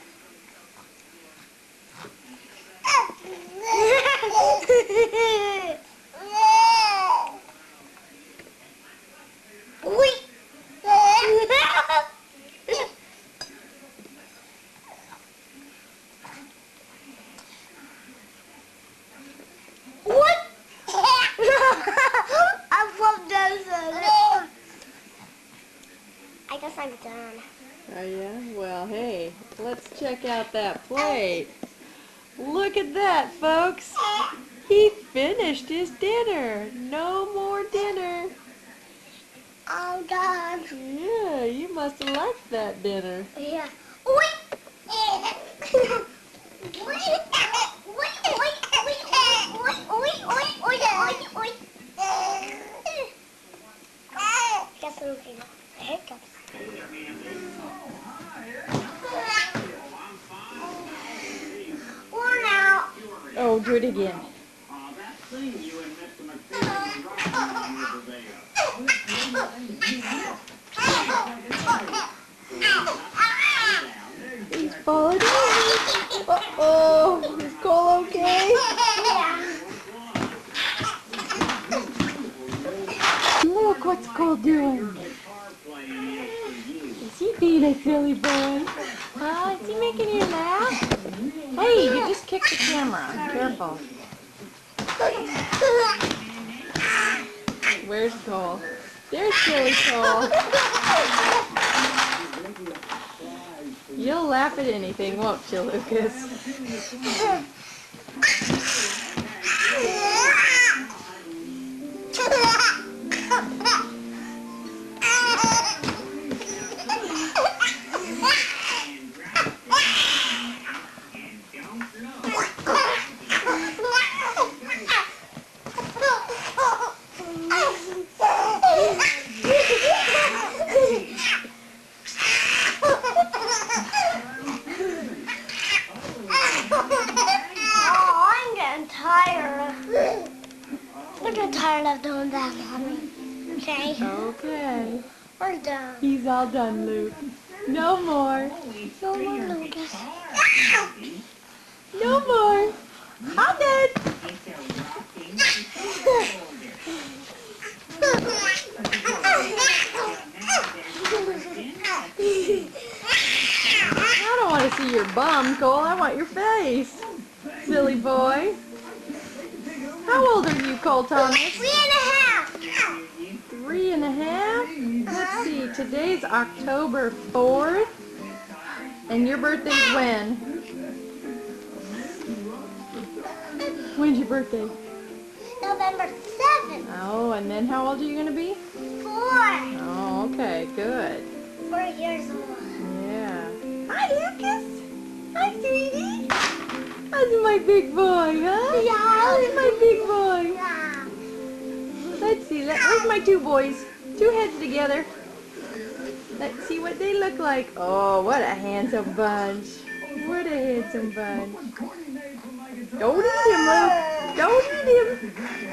Speaker 3: What? I'm from Desert. I guess I'm done.
Speaker 1: Oh yeah? Well, hey, let's check out that plate. Look at that, folks. He finished his dinner. No more dinner.
Speaker 3: I'm done.
Speaker 1: Yeah, you must have liked that dinner.
Speaker 3: Yeah. Guess I'm looking at hiccups. One out.
Speaker 1: Oh, do it again. He's falling in. Uh-oh. Is Cole okay? Look what's Cole doing. Is he being a silly boy? Huh? Is he making you laugh? Hey, you just kicked the camera. Careful. Where's Cole? There's silly Cole. You'll laugh at anything, won't you, Lucas?
Speaker 3: I'm getting tired of doing that, Mommy. Okay?
Speaker 1: Okay.
Speaker 3: We're done.
Speaker 1: He's all done, Luke. No more.
Speaker 3: No more, Lucas.
Speaker 1: No more. I'm done. I don't want to see your bum, Cole. I want your face. Silly boy. How old are you, Cole Thomas?
Speaker 3: Three and a half.
Speaker 1: Three and a half? Let's see. Today's October fourth. And your birthday's when? When's your birthday?
Speaker 3: November seventh.
Speaker 1: Oh, and then how old are you going to be?
Speaker 3: Four.
Speaker 1: Oh, okay. Good.
Speaker 3: Four years old.
Speaker 1: Yeah. Hi, Lucas. Hi, sweetie. That's my big boy, huh?
Speaker 3: Yeah.
Speaker 1: That's my big boy.
Speaker 3: Yeah.
Speaker 1: Let's see. Let, where's my two boys? Two heads together. Let's see what they look like. Oh, what a handsome bunch. What a handsome bunch. Don't eat him, Luke. Don't eat him.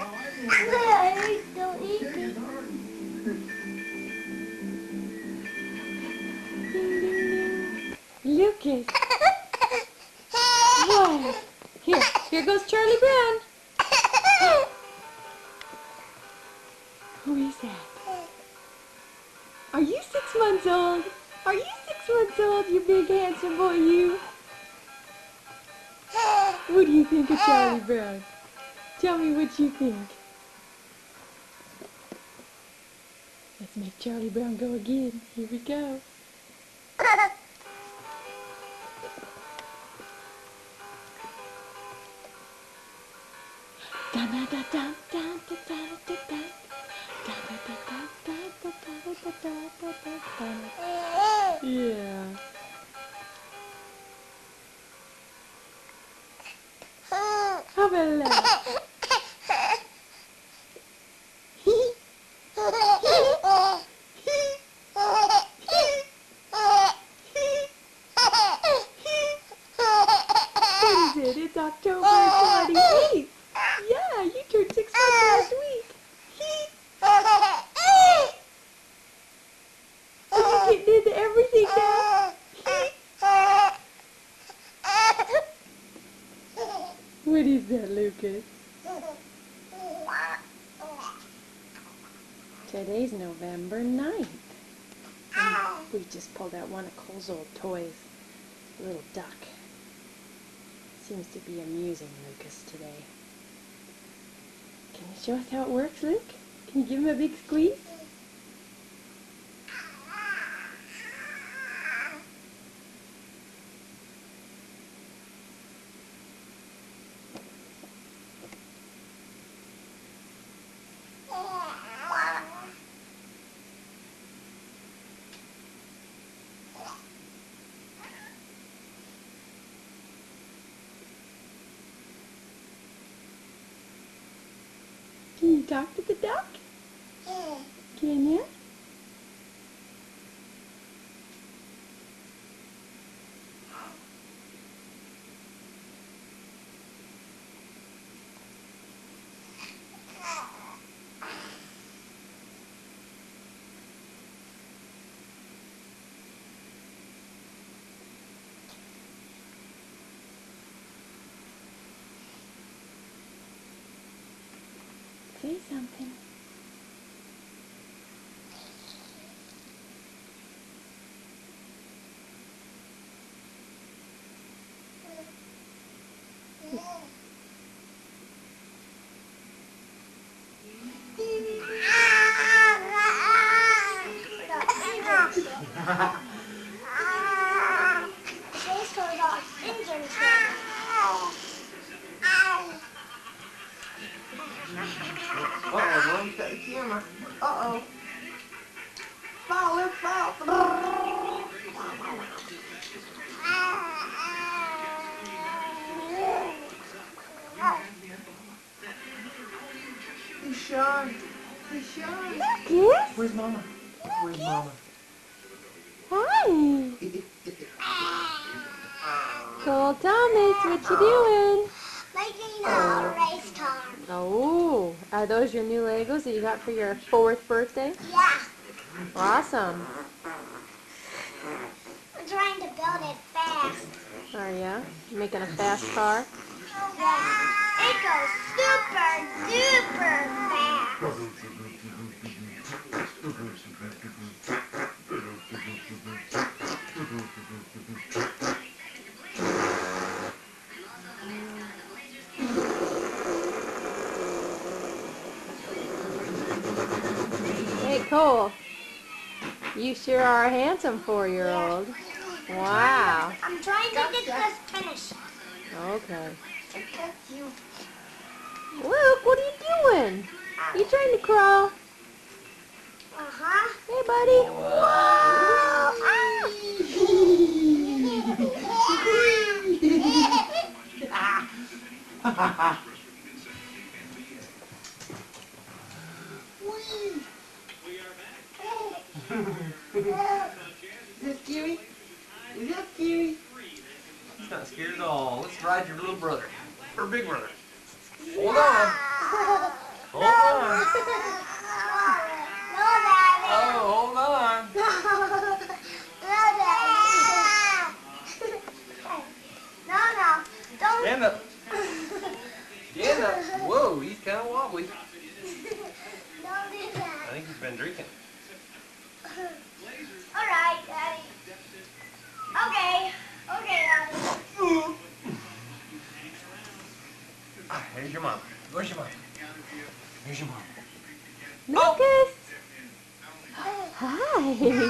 Speaker 3: Don't eat me.
Speaker 1: Ding, ding, ding. Lucas. Whoa. Here, here goes Charlie Brown. Who is that? Are you six months old? Are you six months old, you big handsome boy, you? What do you think of Charlie Brown? Tell me what you think. Let's make Charlie Brown go again. Here we go. Yeah. How about that? What is that, Lucas? Today's November ninth. And we just pulled out one of Cole's old toys. A little duck. Seems to be amusing Lucas today. Can you show us how it works, Luke? Can you give him a big squeeze? Can you talk to the duck? Can you? Say something.
Speaker 2: Uh-oh, Mom, got the camera. Uh-oh. Fall, let's fall. He's shy. He's shy.
Speaker 1: Lucas?
Speaker 2: Where's Mama? Where's Mama?
Speaker 1: Hi. Cole Thomas, what you doing?
Speaker 3: Making a race car.
Speaker 1: Oh, are those your new Legos that you got for your fourth birthday?
Speaker 3: Yeah.
Speaker 1: Awesome.
Speaker 3: I'm trying to build it fast.
Speaker 1: Are ya? Making a fast car?
Speaker 3: Yeah. It goes super duper fast.
Speaker 1: Hey, Cole. You sure are a handsome four-year-old. Wow.
Speaker 3: I'm trying to get this finished.
Speaker 1: Okay.
Speaker 3: You.
Speaker 1: Luke, what are you doing? You trying to crawl?
Speaker 3: Uh-huh.
Speaker 1: Hey, buddy.
Speaker 2: Ha Is that scary? Is that scary?
Speaker 5: He's not scared at all. Let's ride your little brother. Or big brother. Hold on. Hold on.
Speaker 3: No, Daddy.
Speaker 5: Oh, hold on.
Speaker 3: No, Daddy. No, no. Don't.
Speaker 5: Stand up. Stand up. Whoa, he's kind of wobbly.
Speaker 3: Don't do
Speaker 5: I
Speaker 3: that.
Speaker 5: think he's been drinking.
Speaker 3: All right, Daddy. Okay. Okay, Daddy.
Speaker 5: Ah, here's your mom. Where's your mom? Here's your mom.
Speaker 1: Lucas. Hi.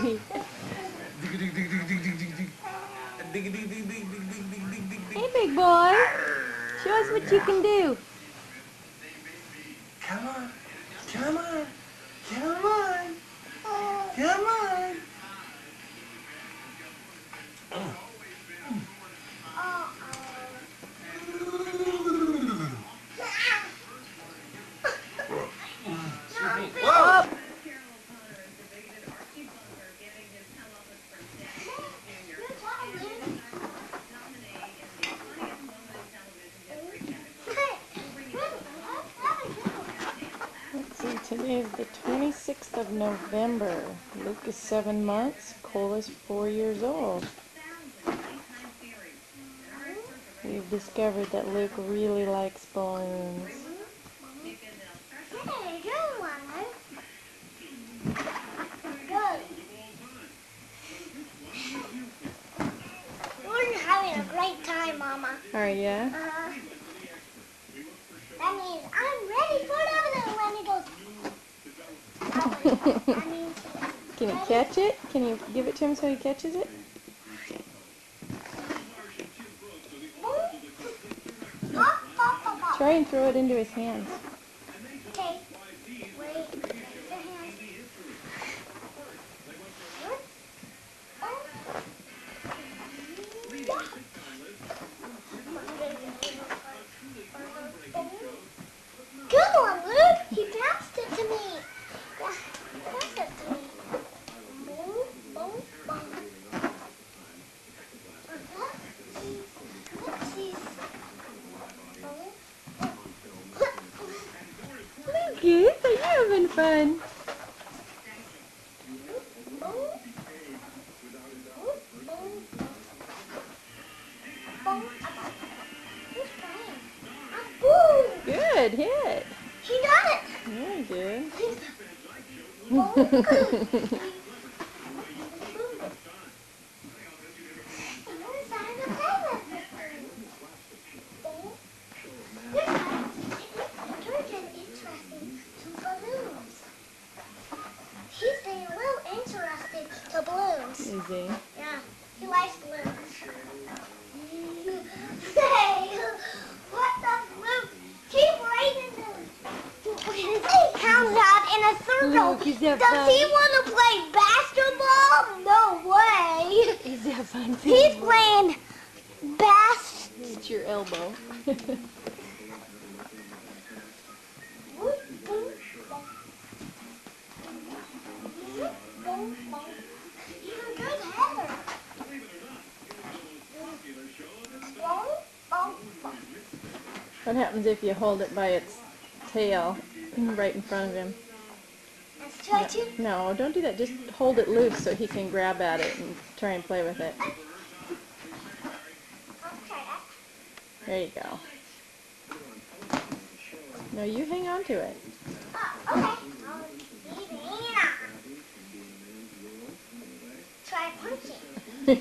Speaker 1: Hey, big boy. Show us what you can do.
Speaker 2: Come on. Come on. Come on. Come on.
Speaker 5: Whoa!
Speaker 1: Up. Let's see, today is the twenty-sixth of November. Luke is seven months. Cole is four years old. We've we've discovered that Luke really likes balloons.
Speaker 3: Hey, good one, Luke. Good. We're having a great time, Mama.
Speaker 1: Are ya?
Speaker 3: Uh, that means I'm ready for the balloon when it goes. That means
Speaker 1: Can you catch it? Can you give it to him so he catches it?
Speaker 3: pop, pop, pop, pop.
Speaker 1: Try and throw it into his hands.
Speaker 3: Okay. Wait. Your hands. Good one, Luke. He passed it to me. Yeah, passed it to me. Boom, boom, boom. Whoopsies.
Speaker 1: Lucas, are you having fun? Good hit.
Speaker 3: He got it.
Speaker 1: Very good.
Speaker 3: He's getting a little interested to balloons.
Speaker 1: Easy.
Speaker 3: Yeah, he likes balloons. Hey, what does Luke keep right in the... He counts out in a circle.
Speaker 1: Luke, is that
Speaker 3: Does
Speaker 1: fun?
Speaker 3: he want to play basketball? No way.
Speaker 1: Is that fun?
Speaker 3: He's playing bas...
Speaker 1: It's your elbow.
Speaker 3: Good header.
Speaker 1: What happens if you hold it by its tail right in front of him?
Speaker 3: Let's try to.
Speaker 1: No, don't do that. Just hold it loose so he can grab at it and try and play with it.
Speaker 3: I'll try that.
Speaker 1: There you go. No, you hang on to it.
Speaker 3: Oh, okay. I'll leave it hanging on. Try punching.
Speaker 1: Get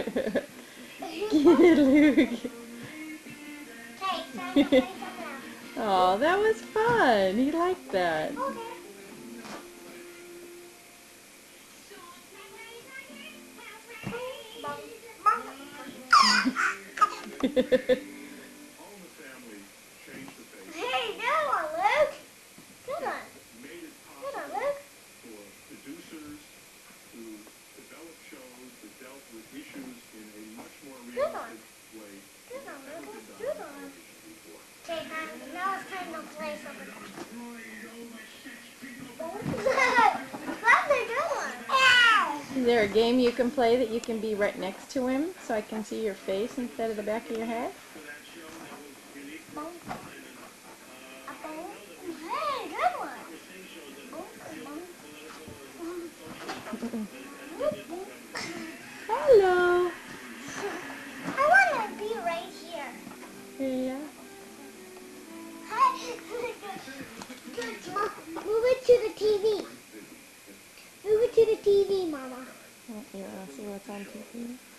Speaker 1: it, Luke.
Speaker 3: Okay, time to play something else.
Speaker 1: Oh, that was fun. He liked that.
Speaker 3: Okay. Hey, good one, Luke. Good one. Good one, Luke. Good one. Good one, Luke. Good one. Okay, now, now it's time to play something. That's a good one.
Speaker 1: Is there a game you can play that you can be right next to him so I can see your face instead of the back of your head?
Speaker 3: Hey, good one.
Speaker 1: Hello.
Speaker 3: I want to be right here.
Speaker 1: Yeah.
Speaker 3: Hi. Good. Mom, move it to the T V. Move it to the T V, Mama.
Speaker 1: Oh, you want to see what's on T V?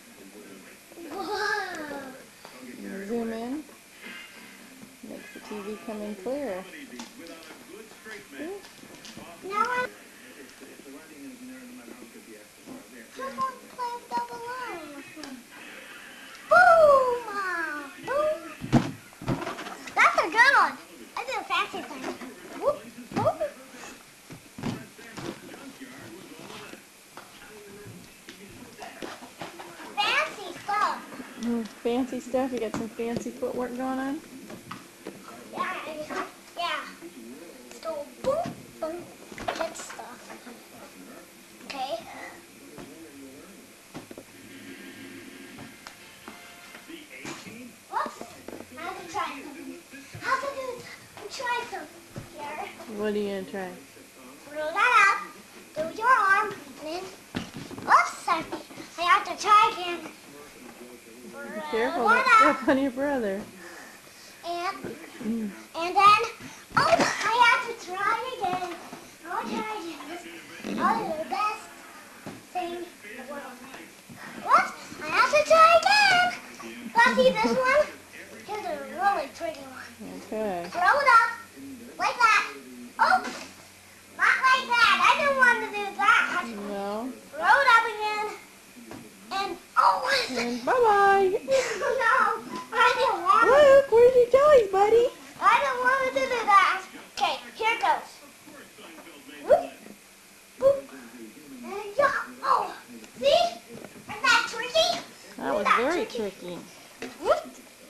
Speaker 3: Whoa.
Speaker 1: Zoom in. Makes the T V come in clearer. See?
Speaker 3: Now I'm... Come on, play double line. Boom! Ah, boom. That's a good one. I did a fancy thing. Whoop, whoop. Fancy stuff.
Speaker 1: Mm, fancy stuff. You got some fancy footwork going on?
Speaker 3: Yeah, yeah. So boom, boom. Good stuff. Okay. Whoops. Now to try something. How to do it? Try something here.
Speaker 1: What are you going to try?
Speaker 3: Roll that up. Do your arm. And then, oops, I, I have to try again. Right
Speaker 1: Careful,
Speaker 3: One
Speaker 1: don't
Speaker 3: up.
Speaker 1: step on your brother.
Speaker 3: And, and then, oh, I have to try again. I'll try again. I'll do the best thing in the world. What? I have to try again. But see this one? Here's a really tricky one.
Speaker 1: Okay.
Speaker 3: Throw it up. Like that. Oh, not like that. I don't want to do that.
Speaker 1: No.
Speaker 3: Throw it up again. And, oh,
Speaker 1: And bye-bye.
Speaker 3: no, I didn't want to.
Speaker 1: Luke, where's your toys, buddy?
Speaker 3: I don't want to do that. Okay, here it goes. Whoop, whoop, and yeah. Oh, see? Isn't that tricky?
Speaker 1: That was very tricky.
Speaker 3: Whoop.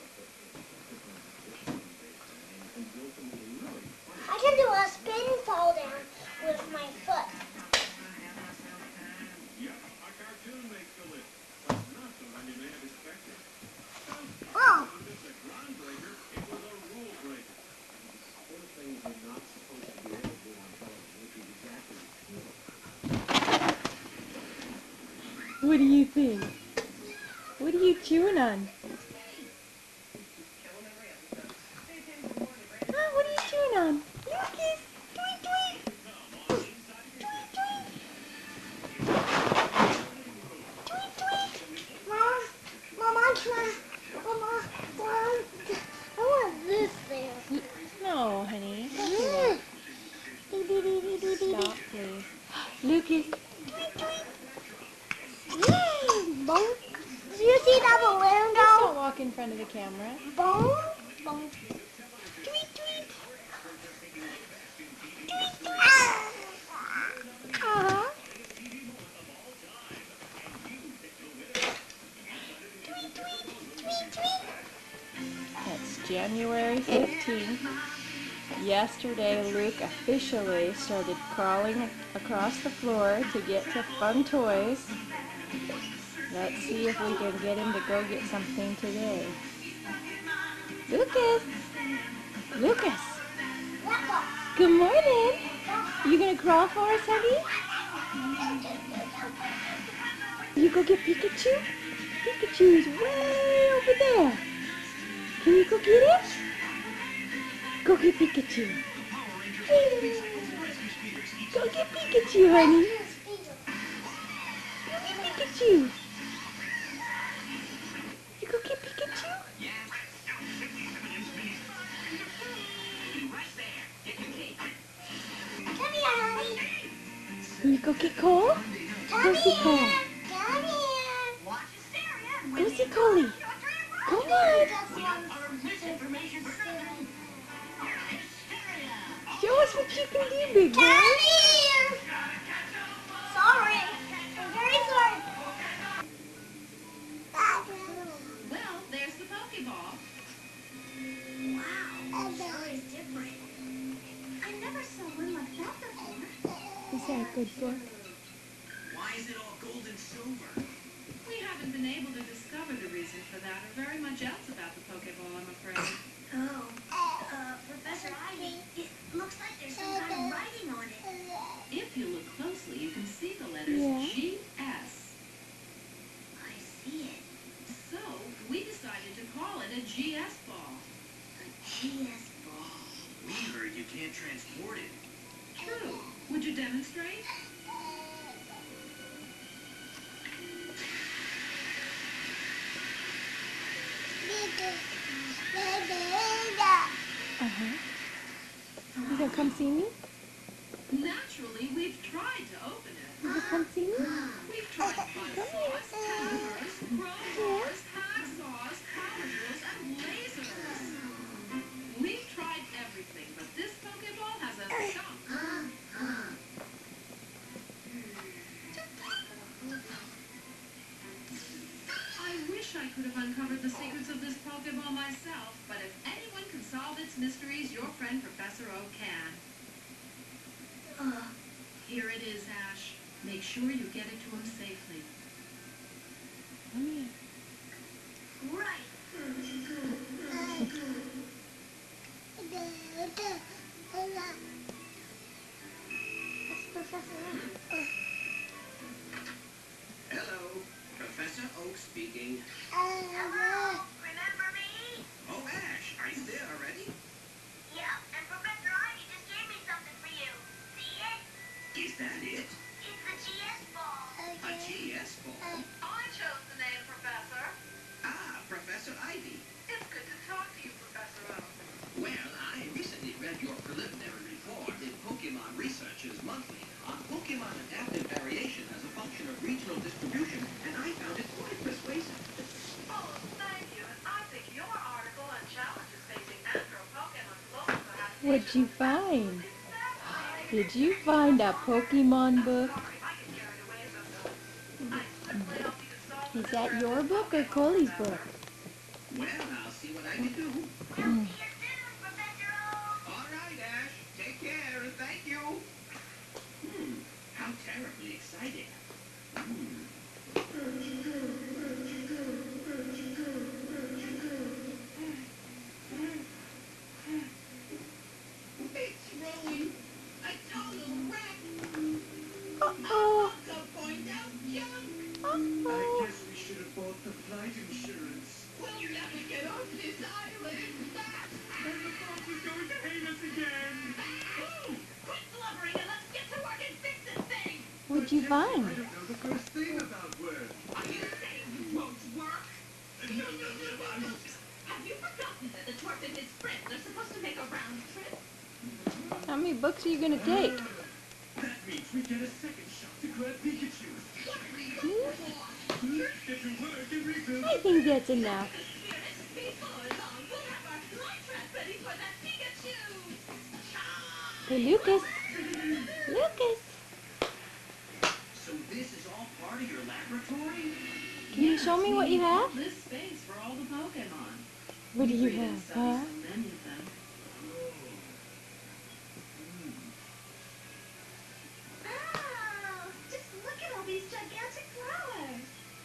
Speaker 3: I can do a spin fall down with my foot. Oh.
Speaker 1: What do you think? What are you chewing on? Huh, what are you chewing on? Lucas! Tweet, tweet! Tweet, tweet! Tweet, tweet!
Speaker 3: Mom, Mom, I try. Mama, Mom, I want this there.
Speaker 1: No, honey. Don't do that. Stop, please. Lucas! Tweet, tweet!
Speaker 3: Mm, bonk. Do you see that balloon
Speaker 1: Just
Speaker 3: go?
Speaker 1: don't walk in front of the camera.
Speaker 3: Bonk, bonk.
Speaker 1: Tweet, tweet!
Speaker 3: Uh-huh.
Speaker 1: It's January fifteenth. Yesterday, Luke officially started crawling across the floor to get to Fun Toys. Let's see if we can get him to go get something today. Lucas! Lucas! Good morning! You gonna crawl for us, honey? You go get Pikachu? Pikachu's way over there. Can you go get him? Go get Pikachu. Go get Pikachu, honey. Go get Pikachu. You go get Pikachu?
Speaker 3: Come here, honey.
Speaker 1: You go get Cole?
Speaker 3: Come
Speaker 1: Go see Cole.
Speaker 3: here. Come here.
Speaker 1: Go see Coley. Come on. Show us what you can do, big boy.
Speaker 3: Come here. Sorry. I'm very sorry.
Speaker 6: Well, there's the Pokeball.
Speaker 3: Wow. Sure is different. I never saw one like that before.
Speaker 1: Is that a good boy?
Speaker 7: Why is it all gold and silver?
Speaker 6: We haven't been able to discover the reason for that or very much else about the Pokeball, I'm afraid.
Speaker 3: Oh. Uh, Professor Ivy, it looks like there's some kind of writing on it.
Speaker 6: If you look closely, you can see the letters
Speaker 1: Yeah.
Speaker 6: G S.
Speaker 3: I see it.
Speaker 6: So, we decided to call it a G S ball.
Speaker 3: A G S ball.
Speaker 7: We heard you can't transport it.
Speaker 6: True. Would you demonstrate?
Speaker 1: Uh-huh. You gonna come see me?
Speaker 6: Naturally, we've tried to open it.
Speaker 1: You gonna come see me?
Speaker 6: We've tried buzzsaws, calipers, crowbars, hacksaws, power drills, and lasers. We've tried everything, but this Pokeball has us stumped. I wish I could have uncovered the secrets of this Pokeball myself, but if anyone can solve its mysteries, your friend Professor Oak can.
Speaker 3: Uh,
Speaker 6: Here it is, Ash. Make sure you get it to him safely.
Speaker 1: Come here.
Speaker 3: right. That's Professor Oak.
Speaker 7: Hello, Professor Oak speaking.
Speaker 3: Hello.
Speaker 1: What'd you find? Did you find a Pokemon book? Is that your book or Coley's book?
Speaker 7: Well, I'll see what I can do.
Speaker 1: Mm.
Speaker 7: All right, Ash. Take care and thank you. Hmm. How terribly exciting. Hmm. It's rolling. A total wreck.
Speaker 1: Uh-oh.
Speaker 7: A point out junk.
Speaker 1: Uh-oh.
Speaker 7: guess we should have bought the flight insurance. We'll never get off this island. And the boss is going to hate us again.
Speaker 6: Quit blubbering and let's get to work and fix this thing!
Speaker 1: What'd you find?
Speaker 7: I don't know the first thing about work.
Speaker 6: Are you saying you won't work?
Speaker 7: No, no, no, I'm...
Speaker 6: Have you forgotten that the twerp and his friends are supposed to make a round trip?
Speaker 1: How many books are you gonna take?
Speaker 7: That means we get a second shot to grab Pikachu.
Speaker 1: Hmm?
Speaker 7: Get to work and rebuild.
Speaker 1: I think that's enough.
Speaker 6: Before long, we'll have our fly trap ready for that Pikachu!
Speaker 1: Hey, Lucas. Lucas.
Speaker 7: So this is all part of your laboratory?
Speaker 1: Can you show me what you have?
Speaker 6: This space for all the Pokemon.
Speaker 1: What do you
Speaker 6: Created
Speaker 1: have,
Speaker 6: so-
Speaker 1: huh?
Speaker 6: so many of them.
Speaker 3: Oh, just look at all these gigantic flowers.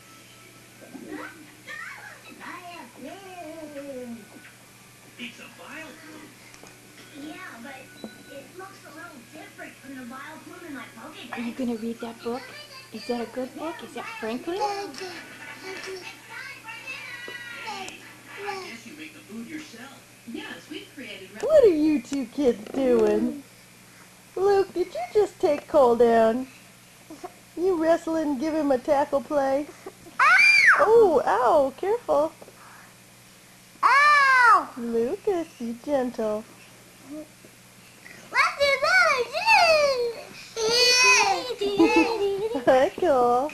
Speaker 7: It's a Vileplume.
Speaker 3: Yeah, but it looks a little different from the Vileplume in my Pokédex.
Speaker 1: Are you gonna read that book? Is that a good book? Is that Franklin?
Speaker 7: Hey, I guess you make the food yourself.
Speaker 6: Yes, we've created...
Speaker 1: What are you two kids doing? Luke, did you just take Cole down? You wrestle and give him a tackle play? Oh, ow, careful.
Speaker 3: Ow!
Speaker 1: Lucas, be gentle.
Speaker 3: Let's do that again!
Speaker 1: Hi, Cole.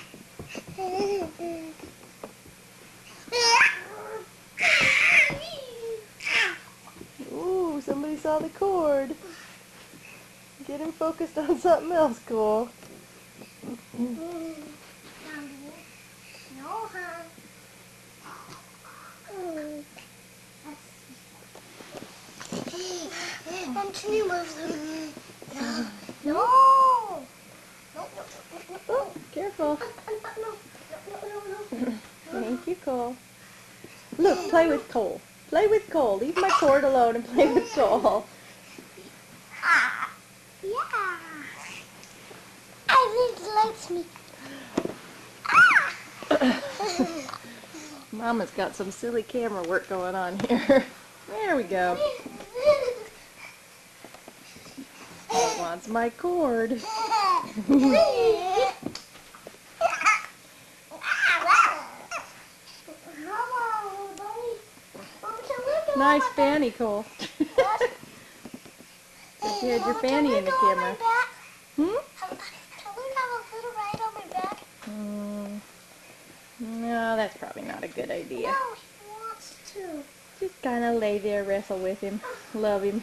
Speaker 1: Ooh, somebody saw the cord. Get him focused on something else, Cole.
Speaker 3: No, huh? Anthony loves them. No! No, no,
Speaker 1: Oh, careful.
Speaker 3: no, no, no, no.
Speaker 1: Thank you, Cole. Look, play with Cole. Play with Cole. Leave my cord alone and play with Cole.
Speaker 3: Ah, yeah. I think he likes me. Ah!
Speaker 1: Mama's got some silly camera work going on here. There we go. It wants my cord. Nice fanny, Cole. Wish you had your fanny in the camera. Hmm?
Speaker 3: Can we have a little ride on my back?
Speaker 1: Mm, no, that's probably not a good idea.
Speaker 3: No, he wants to.
Speaker 1: Just kind of lay there, wrestle with him, love him.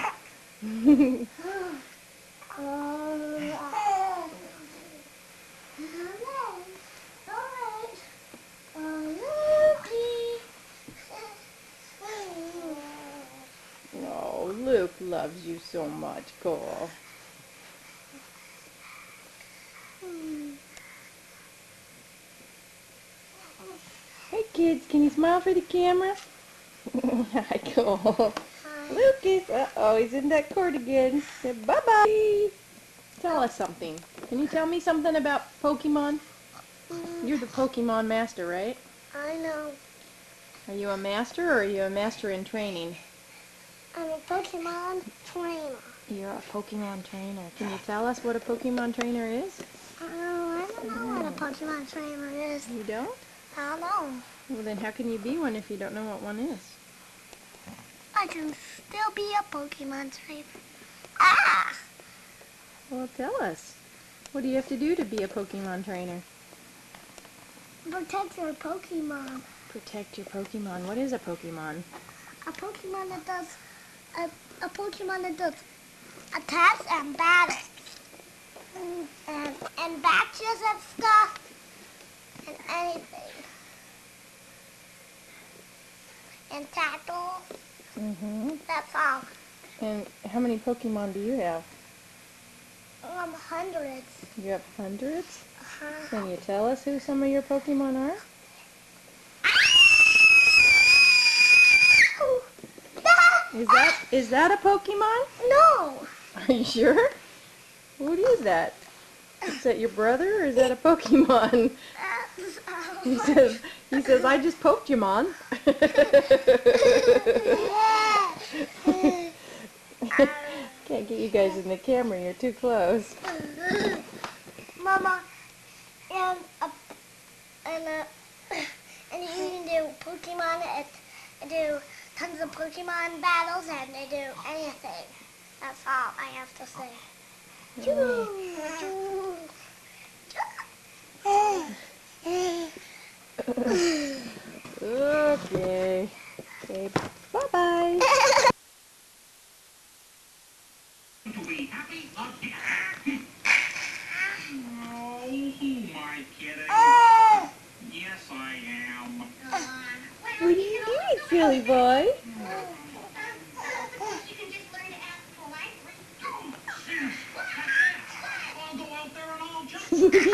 Speaker 1: Oh, Luke loves you so much, Cole. Hey kids, can you smile for the camera? Hi, Cole. Lucas, uh-oh, he's in that cord again. Said bye-bye. Tell us something. Can you tell me something about Pokemon? You're the Pokemon master, right?
Speaker 3: I know.
Speaker 1: Are you a master or are you a master in training?
Speaker 3: I'm a Pokemon trainer.
Speaker 1: You're a Pokemon trainer. Can you tell us what a Pokemon trainer is?
Speaker 3: Oh, I don't know what a Pokemon trainer is.
Speaker 1: You don't?
Speaker 3: I don't know.
Speaker 1: Well, then how can you be one if you don't know what one is?
Speaker 3: I can still be a Pokemon trainer. Ah!
Speaker 1: Well, tell us. What do you have to do to be a Pokemon trainer?
Speaker 3: Protect your Pokemon.
Speaker 1: Protect your Pokemon. What is a Pokemon?
Speaker 3: A Pokemon that does a, a Pokemon that does attacks and battles. And, and batches and stuff. And anything. And tackle.
Speaker 1: Mm-hmm.
Speaker 3: That's all.
Speaker 1: And how many Pokemon do you have?
Speaker 3: Um, hundreds.
Speaker 1: You have hundreds?
Speaker 3: Uh-huh.
Speaker 1: Can you tell us who some of your Pokemon are? Is that is that a Pokemon?
Speaker 3: No.
Speaker 1: Are you sure? What is that? Is that your brother or is that a Pokemon? He says he says I just poked you, Mon. Can't get you guys in the camera, you're too close.
Speaker 3: Mama, and uh, and uh, and you can do Pokemon and, and do tons of Pokemon battles and they do anything. That's all I have to say. Choo, choo,
Speaker 1: Okay. Okay. Bye bye.
Speaker 7: To be happy again. Oh, who am I kidding? Yes, I am.
Speaker 1: What are you doing, silly boy?
Speaker 3: You can just learn to act politely.
Speaker 7: I'll go out there and I'll just...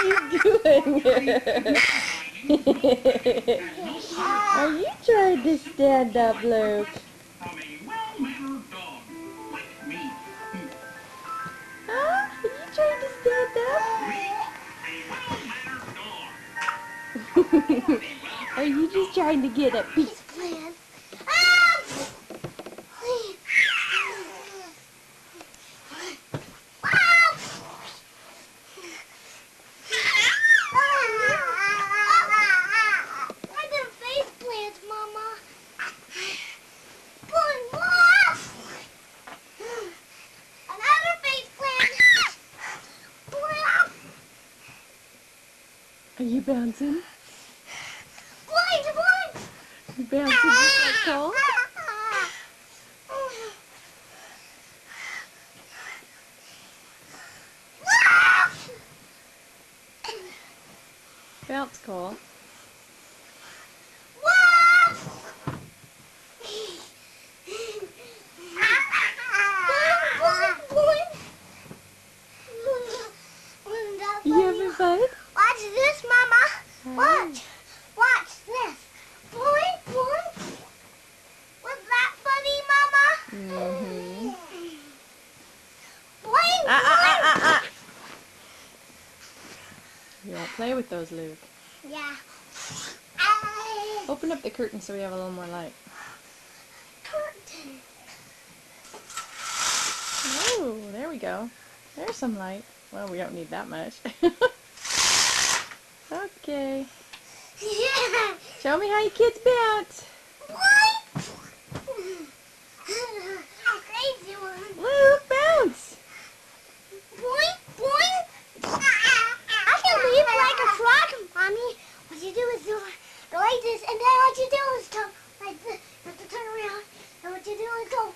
Speaker 1: What are you doing? Are you trying to stand up, Luke?
Speaker 7: I'm a well-mannered dog, like me.
Speaker 1: Huh? Are you trying to stand
Speaker 7: Me, a well-mannered dog.
Speaker 1: up? Are you just trying to get a piece?
Speaker 3: Plan. I did face plants, Mama. One more. Another face plant.
Speaker 1: Are you bouncing?
Speaker 3: Blind, blind.
Speaker 1: You bouncing just like Cole? Bounce, Cole. You having fun?
Speaker 3: Watch this, Mama. Watch. Watch this. Boing, boing. Was that funny, Mama?
Speaker 1: Mm-hmm.
Speaker 3: Boing,
Speaker 1: Ah, ah,
Speaker 3: boing.
Speaker 1: ah, ah, ah. You won't play with those, Luke.
Speaker 3: Yeah.
Speaker 1: Open up the curtain so we have a little more light.
Speaker 3: Curtain.
Speaker 1: Oh, there we go. There's some light. Well, we don't need that much. Okay.
Speaker 3: Yeah.
Speaker 1: Show me how you kids bounce.
Speaker 3: Boing. Crazy one.
Speaker 1: Luke, bounce.
Speaker 3: Boing, boing. I can leave like a frog, Mommy. What you do is do like this, and then what you do is go like this. You have to turn around, and what you do is go.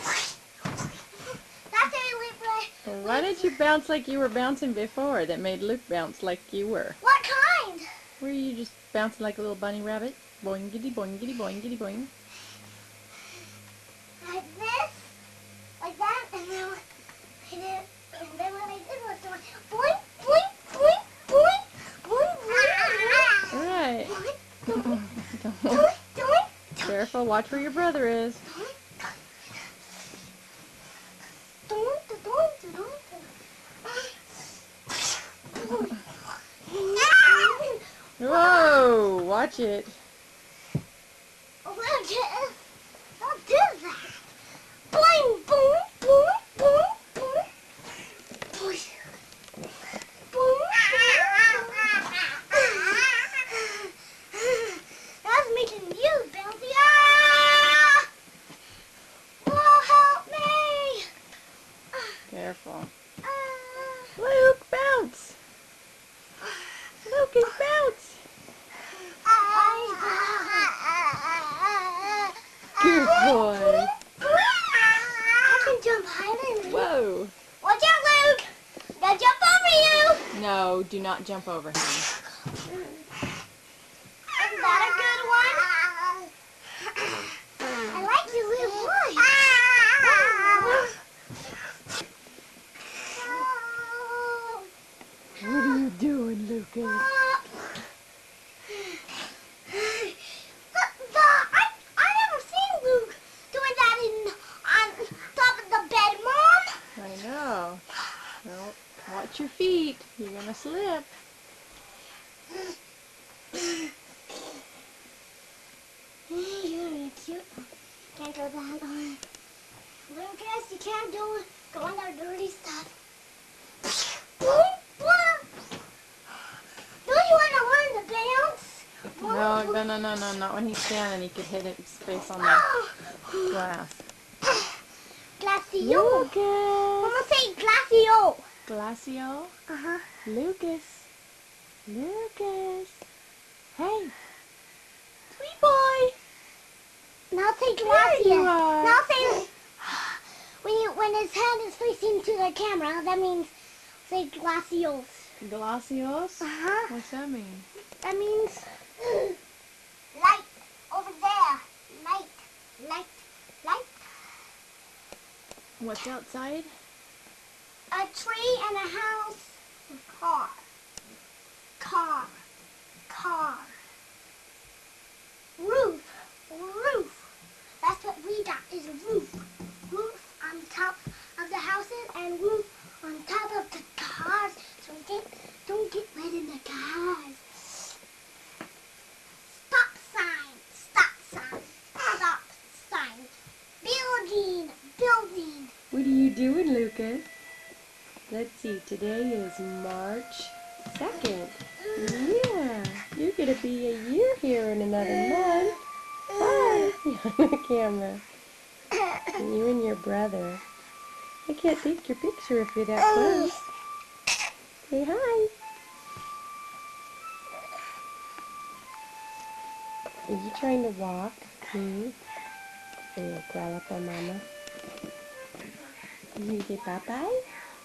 Speaker 3: That's how you leave like.
Speaker 1: Well, why did you bounce like you were bouncing before that made Luke bounce like you were?
Speaker 3: What kind?
Speaker 1: Were you just bouncing like a little bunny rabbit? Boingity, boingity, boingity, boing.
Speaker 3: Like this, like that, and then I did, and then what I did was go boing, boing, boing, boing, boing, boing,
Speaker 1: All right.
Speaker 3: boing, boing, boing, boing.
Speaker 1: Careful, watch where your brother is. Whoa, watch it.
Speaker 3: What is that? Boing, boing, boing, boing, boing. Boing. Boing. That's making you bouncy. Ah! Oh, help me.
Speaker 1: Careful.
Speaker 3: Ah.
Speaker 1: Luke, bounce. Lucas, bounce. Good boy.
Speaker 3: I can
Speaker 1: go.
Speaker 3: Watch out, Luke! Gonna jump over you!
Speaker 1: No, do not jump over him.
Speaker 3: Isn't that a good one? I like your little voice.
Speaker 1: What are you doing, Lucas?
Speaker 3: The, the, I, I never seen Luke doing that in on top of the bed, Mom.
Speaker 1: I know. Well, watch your feet. You're gonna slip.
Speaker 3: You're really cute. Can't go that on. Lucas, you can't do go on that dirty stuff. Do you want to learn the bounce?
Speaker 1: No, no, no, no, no, not when he's standing. He could hit his face on the glass.
Speaker 3: Glacio.
Speaker 1: Lucas.
Speaker 3: Mama say Glacio.
Speaker 1: Glacio.
Speaker 3: Uh-huh.
Speaker 1: Lucas. Lucas. Hey. Sweet boy.
Speaker 3: Now say
Speaker 1: There
Speaker 3: Glacio.
Speaker 1: you are.
Speaker 3: Now say when you when his head is facing to the camera, that means say Glacios.
Speaker 1: Glacios?
Speaker 3: Uh-huh.
Speaker 1: What's that mean?
Speaker 3: That means light over there. Light, light, light.
Speaker 1: What's outside?
Speaker 3: A tree and a house. A car. Car. Car. Roof. Roof. That's what we got is a roof. Roof on top of the houses and roof on top of the cars. So we get, don't get wet in the cars. Stop sign. Stop sign. Stop sign. Building. Building.
Speaker 1: What are you doing, Lucas? Let's see, today is March second. Yeah, you're going to be a year here in another month. Hi, on the camera. You and your brother. I can't take your picture if you're that close. Say hi. Are you trying to walk? Me? Are you crawl up on Mama? You say bye-bye?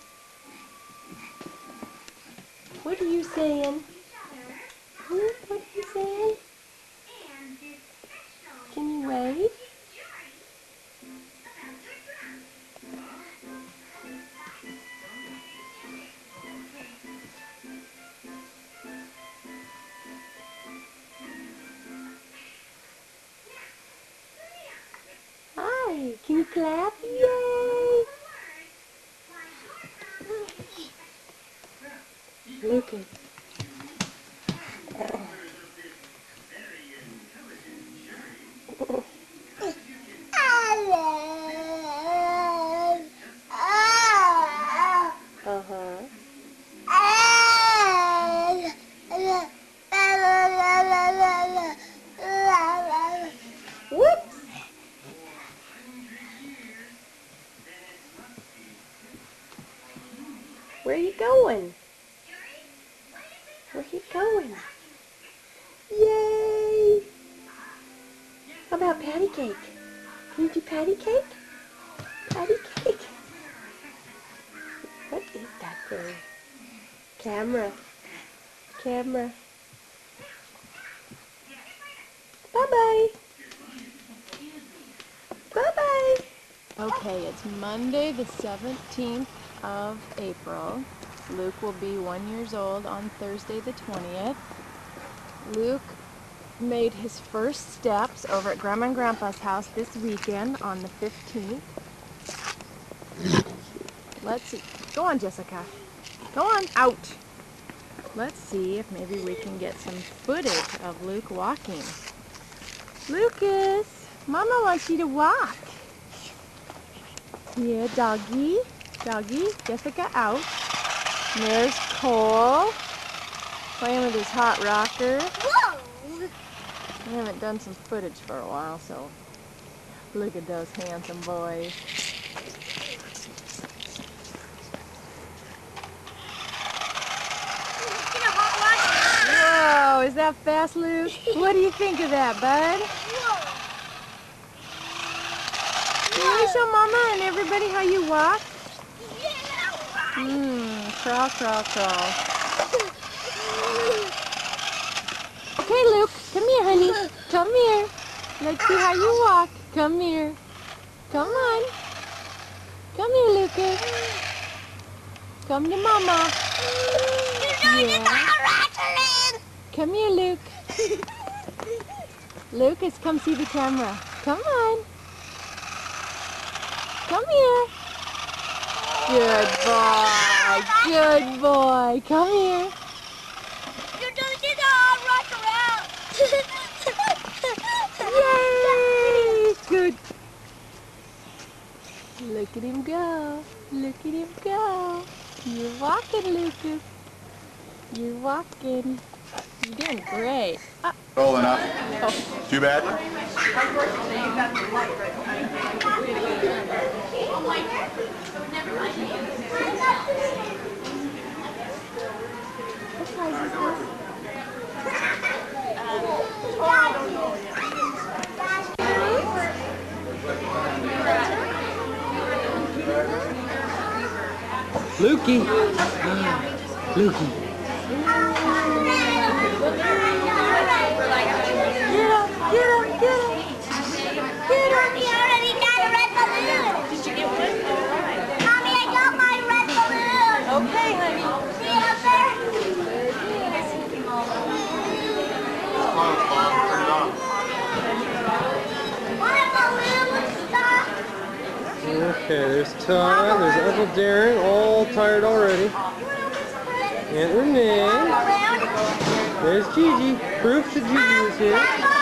Speaker 1: What are you saying? Hmm? What are you saying? Can you wave? Hi. Can you clap? Yay! Lucas. Uh-huh. Whoops! Where are you going? Where are you going? Yay! How about patty cake? Can you do patty cake? Patty cake? What is that thing? Camera. Camera. Bye-bye. Bye-bye. Okay, it's Monday the seventeenth of April. Luke will be one years old on Thursday the twentieth. Luke made his first steps over at Grandma and Grandpa's house this weekend on the fifteenth. Let's see. Go on, Jessica. Go on. Out. Let's see if maybe we can get some footage of Luke walking. Lucas, Mama wants you to walk. Yeah, doggy. Doggy. Jessica out. And there's Cole playing with his hot rocker.
Speaker 3: Whoa!
Speaker 1: I haven't done some footage for a while, so look at those handsome boys.
Speaker 3: Get a hot water.
Speaker 1: Whoa, is that fast, Luke? What do you think of that, bud?
Speaker 3: Whoa!
Speaker 1: Can you show Mama and everybody how you walk? Mmm, crawl, crawl, crawl. Okay, Luke, come here, honey. Come here. Let's see how you walk. Come here. Come on. Come here, Lucas. Come to Mama. Yeah. Come here, Luke. Lucas, come see the camera. Come on. Come here. Good boy. Good boy. Come here.
Speaker 3: You're doing it all rock around.
Speaker 1: Yay! Good. Look at him go. Look at him go. You're walking, Lucas. You're walking. You're doing great. Uh,
Speaker 8: Rolling up. Too bad.
Speaker 1: what size is this?
Speaker 4: Lukey. Lukey.
Speaker 3: Get him, get him, get him. Get him. He already got a red balloon. Did you get one? Mommy, I got my red balloon.
Speaker 1: Okay, honey.
Speaker 3: See it up there? Want a balloon with stuff?
Speaker 4: Okay, there's Todd, there's Uncle Darren, all tired already. Aunt Renee. There's Gigi. Proof that Gigi is here.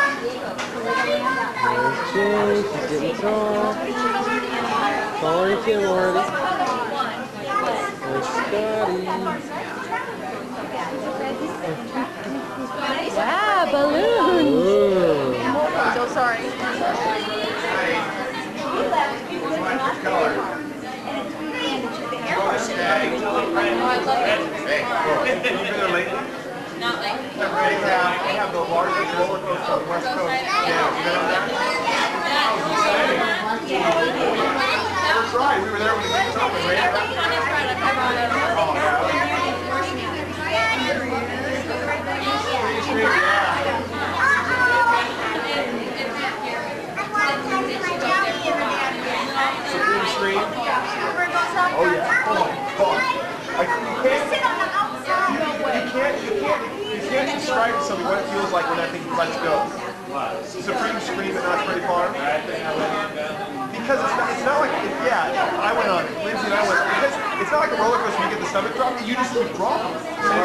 Speaker 4: There's Jane, she's getting tall. Taller than Kim already. There's Scotty.
Speaker 1: Wow, balloons.
Speaker 4: Ooh.
Speaker 1: So sorry.
Speaker 8: Not lately. They have the largest roller coaster on the West Coast. Yeah, you know that? That's right. We were there when it came up, right? Supreme Stream. Oh yeah. Oh my God. I, you can't.
Speaker 3: Sit on the outside.
Speaker 8: You can't, you can't, you can't describe to somebody what it feels like when that thing lets go. Supreme Scream at Knott's Berry Farm. Because it's not, it's not like, it, yeah, I went on it, Lindsay and I went, because it's not like a roller coaster, you get the stomach drop, you just keep dropping.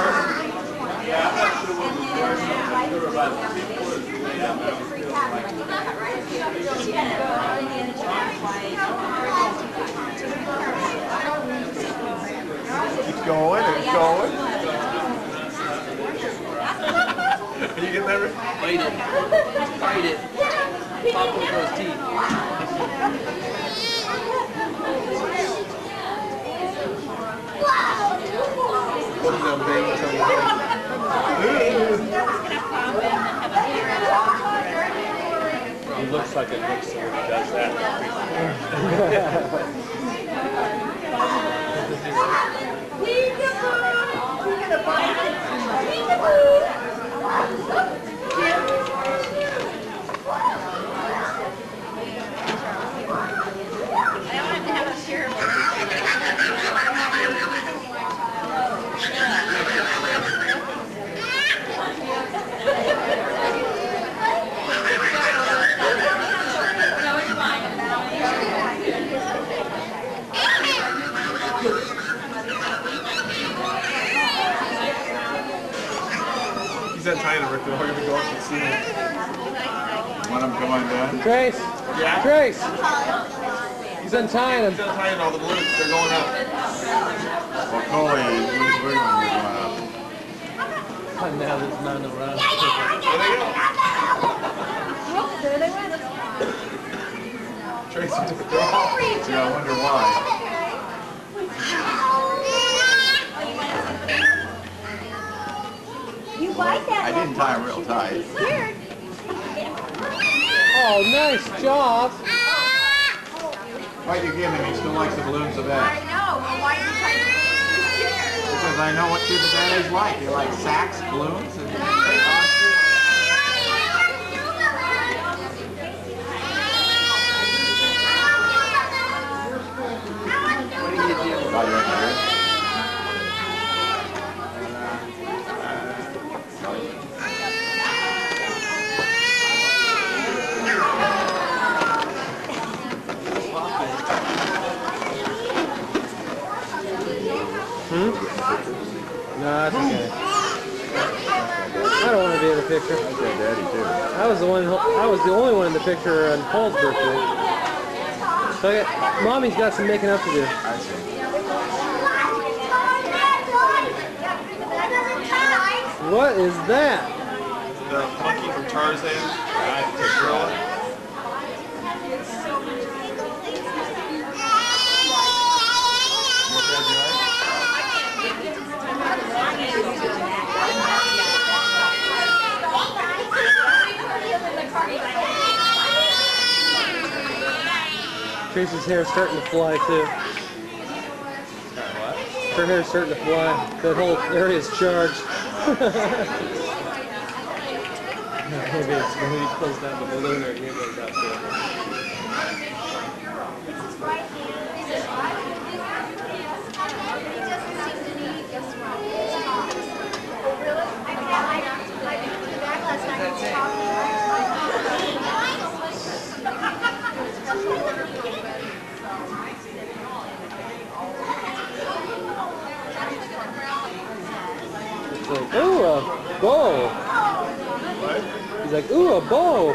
Speaker 8: Keeps going and going. Are you getting nervous?
Speaker 4: Bite it. Bite it. Pop with those teeth.
Speaker 8: What is that bang?
Speaker 4: He looks like a mixer when he does that.
Speaker 8: He's untying him, Rick. We're going to go up and see him. Want him to come on down?
Speaker 4: Trace.
Speaker 8: Yeah?
Speaker 4: Trace. He's untying him.
Speaker 8: He's untying all the balloons. They're going up. Well, Coley, he's going up.
Speaker 4: And now there's none around.
Speaker 8: There they go.
Speaker 1: There they went.
Speaker 8: Tracy took a throw. Yeah, I wonder why.
Speaker 3: You like that?
Speaker 8: I didn't tie him real tight.
Speaker 3: Weird.
Speaker 4: Oh, nice job.
Speaker 8: Why'd you give him? He still likes the balloons so bad.
Speaker 3: I know. Why are you trying to
Speaker 2: Because I know what Cuban Santa's like. They like sacks, balloons, and
Speaker 4: Hmm? No, that's okay. I don't want to be in the picture.
Speaker 2: Daddy too.
Speaker 4: I was the one. I was the only one in the picture on Paul's birthday. So I got, Mommy's got some making up to do.
Speaker 2: I see.
Speaker 4: What is that?
Speaker 8: The monkey from Tarzan. I have to grill it.
Speaker 4: Tracy's hair's starting to fly too. Her hair's starting to fly. That whole area's charged. Maybe it's when he pulls down the balloon or he goes out there. He's like, ooh, a bow.
Speaker 8: What?
Speaker 4: He's like, ooh, a bow.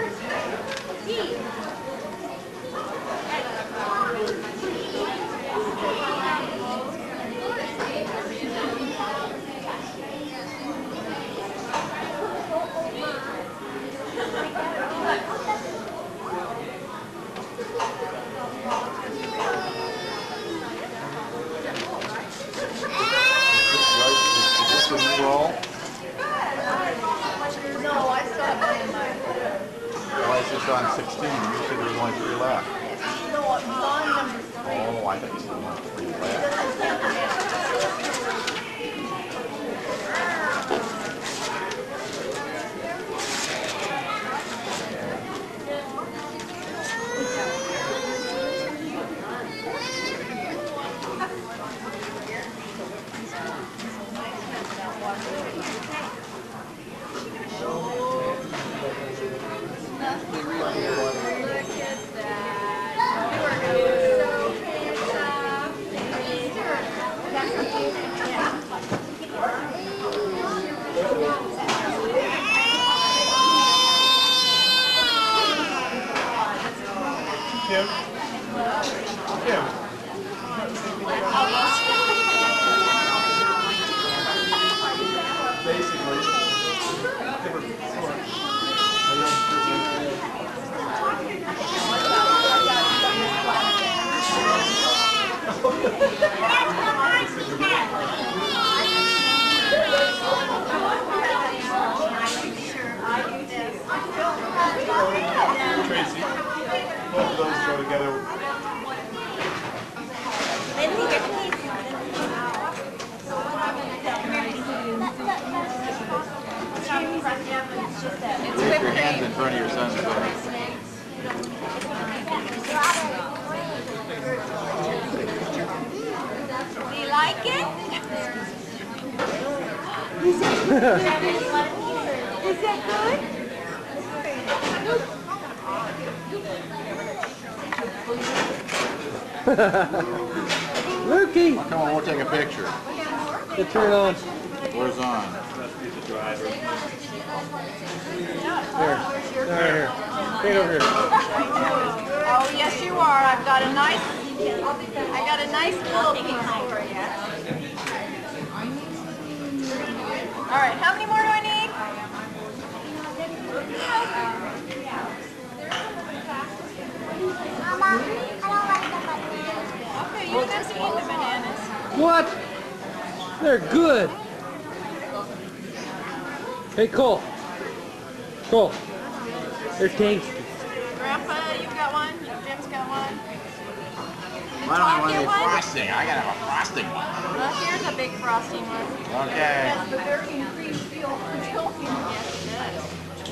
Speaker 2: Is this the new roll?
Speaker 9: No, I still have one in mine.
Speaker 2: Why is this on sixteen? You said there was only three left.
Speaker 9: No, it's on number three.
Speaker 2: Oh, I thought you said only three left.
Speaker 8: Kim? Kim? Basically, they were four. Tracy, both of those go together.
Speaker 2: Take your hands in front of your son's face.
Speaker 9: Do you like it? Is that good?
Speaker 4: Lukey!
Speaker 2: Come on, we'll take a picture.
Speaker 4: You turn it on.
Speaker 2: Where's on?
Speaker 4: Here. Right here. Right over here.
Speaker 9: Oh, yes you are. I've got a nice, I got a nice little piece for you. All right, how many more do I need? Okay, you can see the bananas.
Speaker 4: What? They're good. Hey, Cole. Cole. They're tasty.
Speaker 9: Grandpa, you got one? Jim's got one?
Speaker 8: Why don't I want
Speaker 9: Chocolate
Speaker 8: a
Speaker 9: one?
Speaker 8: frosting? I gotta have a frosting one.
Speaker 9: Well, here's a big frosting one.
Speaker 8: Okay.
Speaker 9: Yes, the very increased feel for children. Yes,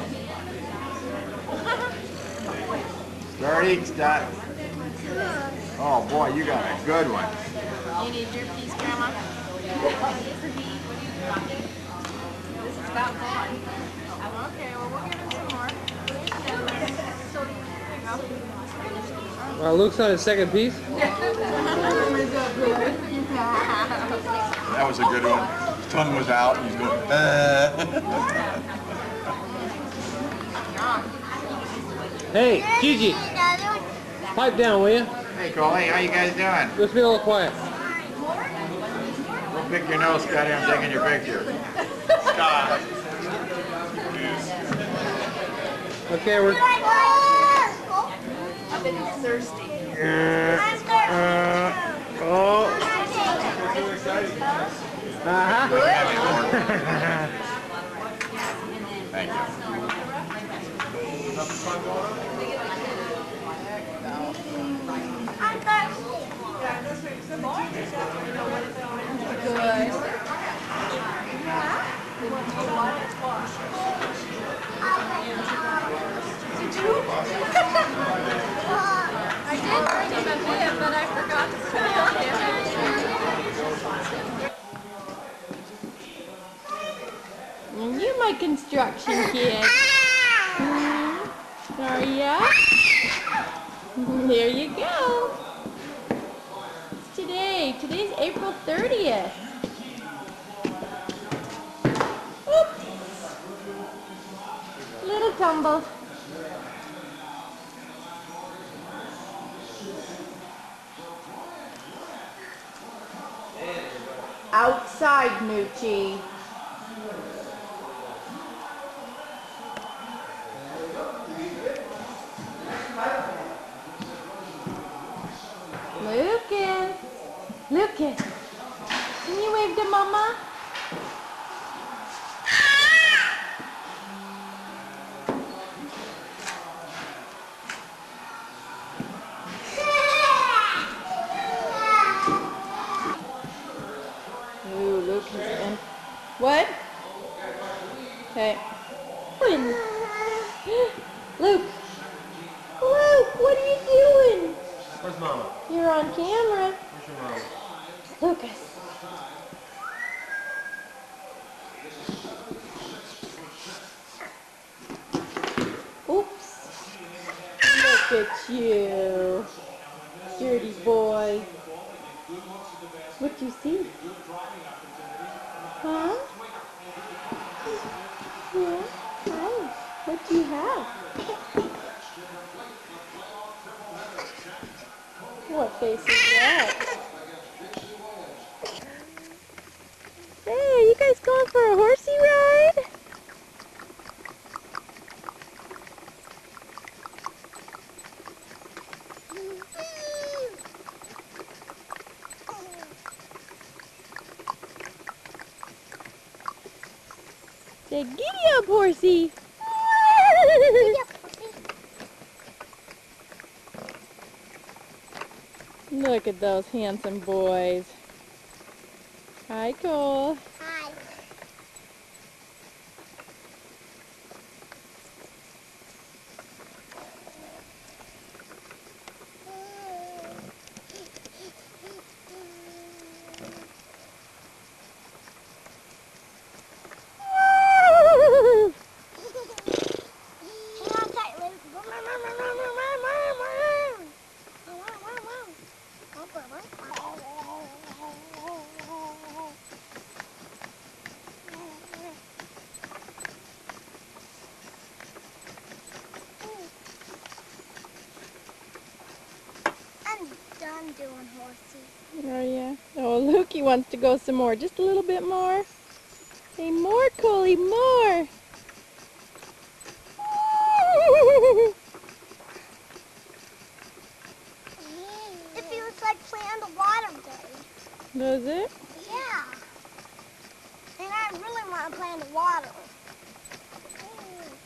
Speaker 9: it does.
Speaker 8: Dirty stuff. Oh boy, you got a good one.
Speaker 9: You need your piece, Grandma? This is about gone. Okay, well, we'll give him some more. There you go.
Speaker 4: Well, Luke's on his second piece.
Speaker 8: That was a good one. His tongue was out. He's going, uh.
Speaker 4: Hey, Gigi, pipe down, will you?
Speaker 8: Hey, Coley, how you guys doing?
Speaker 4: Let's be a little quiet.
Speaker 8: Don't pick your nose, Scotty. I'm taking your picture. Scott.
Speaker 4: Okay, we're.
Speaker 9: I bet he's thirsty.
Speaker 4: Uh, oh. Uh-huh.
Speaker 8: Thank you.
Speaker 9: I did bring him a bib, but I forgot to put it on him.
Speaker 1: You're my construction kid. Mm, are ya? There you go. It's today. Today's April thirtieth. Oops. Little tumble. Outside, Moochie. Lucas. Lucas. Can you wave to Mama? Ooh, Lucas. And what? Okay. Luke. Luke, what are you doing?
Speaker 4: Where's Mama?
Speaker 1: You're on camera.
Speaker 4: Where's your mama?
Speaker 1: Lucas. Oops. Look at you. Dirty boy. What'd you see? Huh? Yeah. Oh, what do you have? What face is that? Hey, are you guys going for a horsey ride? Say, giddy up, horsey. Look at those handsome boys. Hi, Cole.
Speaker 3: Hi. Hang on tight, Luke. I'm done doing horsey.
Speaker 1: Oh, yeah. Oh, Lukey wants to go some more. Just a little bit more. Say more, Coley, more.
Speaker 3: It feels like playing on the water day.
Speaker 1: Does it?
Speaker 3: Yeah. And I really want to play in the water.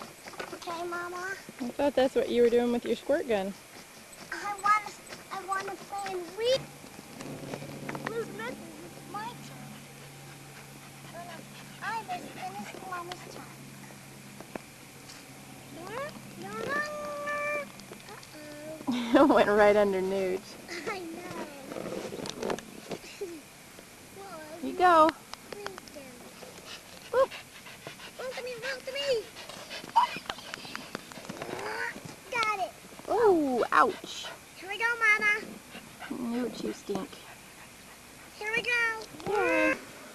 Speaker 3: Okay, Mama?
Speaker 1: I thought that's what you were doing with your squirt gun.
Speaker 3: I want to, I want to I'm playing real. Who's missing? It's my turn. Oh, no. I was finished Mama's turn. There? No, no, no. Uh-oh.
Speaker 1: Went right under Nooch.
Speaker 3: I know.
Speaker 1: You go.
Speaker 3: Please do. Whoop. Roll to me, roll to me. Got it.
Speaker 1: Oh, ouch.
Speaker 3: Here we go, Mama.
Speaker 1: Nooch, you stink.
Speaker 3: Here we go.
Speaker 1: Yeah.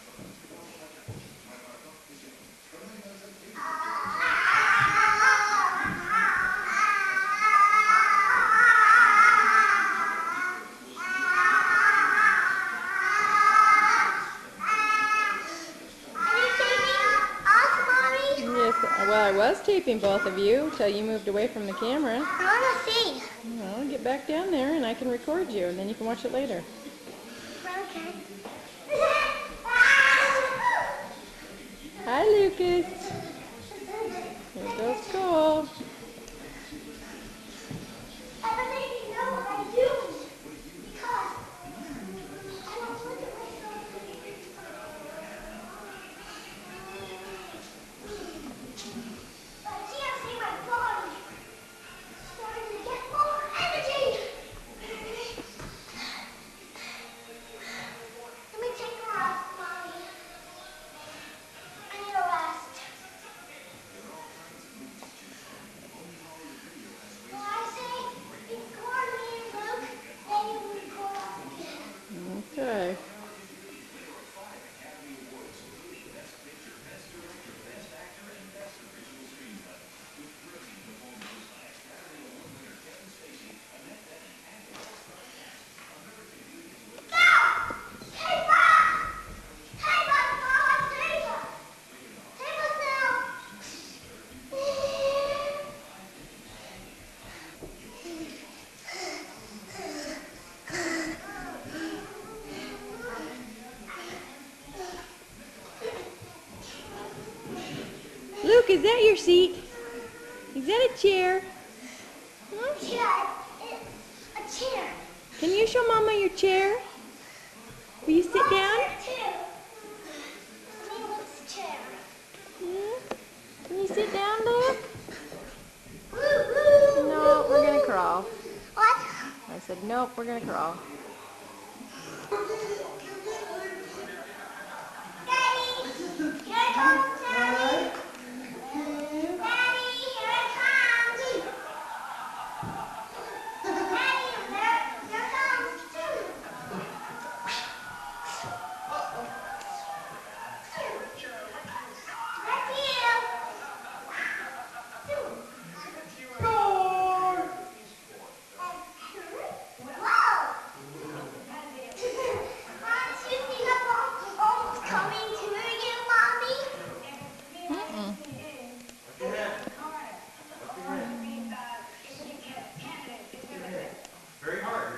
Speaker 1: Well, I was taping both of you till you moved away from the camera.
Speaker 3: I want to see.
Speaker 1: Well, get back down there and I can record you and then you can watch it later.
Speaker 3: Okay.
Speaker 1: Hi, Lucas. Here goes Cole.
Speaker 3: I don't even know what I'm doing because I don't look at myself. I can't see my body. It's starting to get more energy. Let me take her off, Mommy. I need a rest. Well, I say, record me, Luke, then you record us again.
Speaker 1: Okay.
Speaker 3: Hey, Bob! Hey, Bob, Bob, save us! Save us now!
Speaker 1: Luke, is that your seat? Is that a chair?
Speaker 3: A chair. It's a chair.
Speaker 1: Can you show Mama your chair? Will you sit
Speaker 3: Mom's
Speaker 1: down?
Speaker 3: here, too. Mommy wants a chair.
Speaker 1: Yeah. Can you sit down, Luke?
Speaker 3: Woo, woo,
Speaker 1: No,
Speaker 3: woo,
Speaker 1: we're gonna
Speaker 3: woo.
Speaker 1: crawl.
Speaker 3: What?
Speaker 1: I said, nope, we're gonna crawl.
Speaker 3: Daddy, here it comes, Daddy. Daddy, here it comes. Daddy, there, here it comes. Right here. Whoa! Aren't you seeing the ball almost coming to you, Mommy?
Speaker 1: Mm-mm.
Speaker 8: Very hard.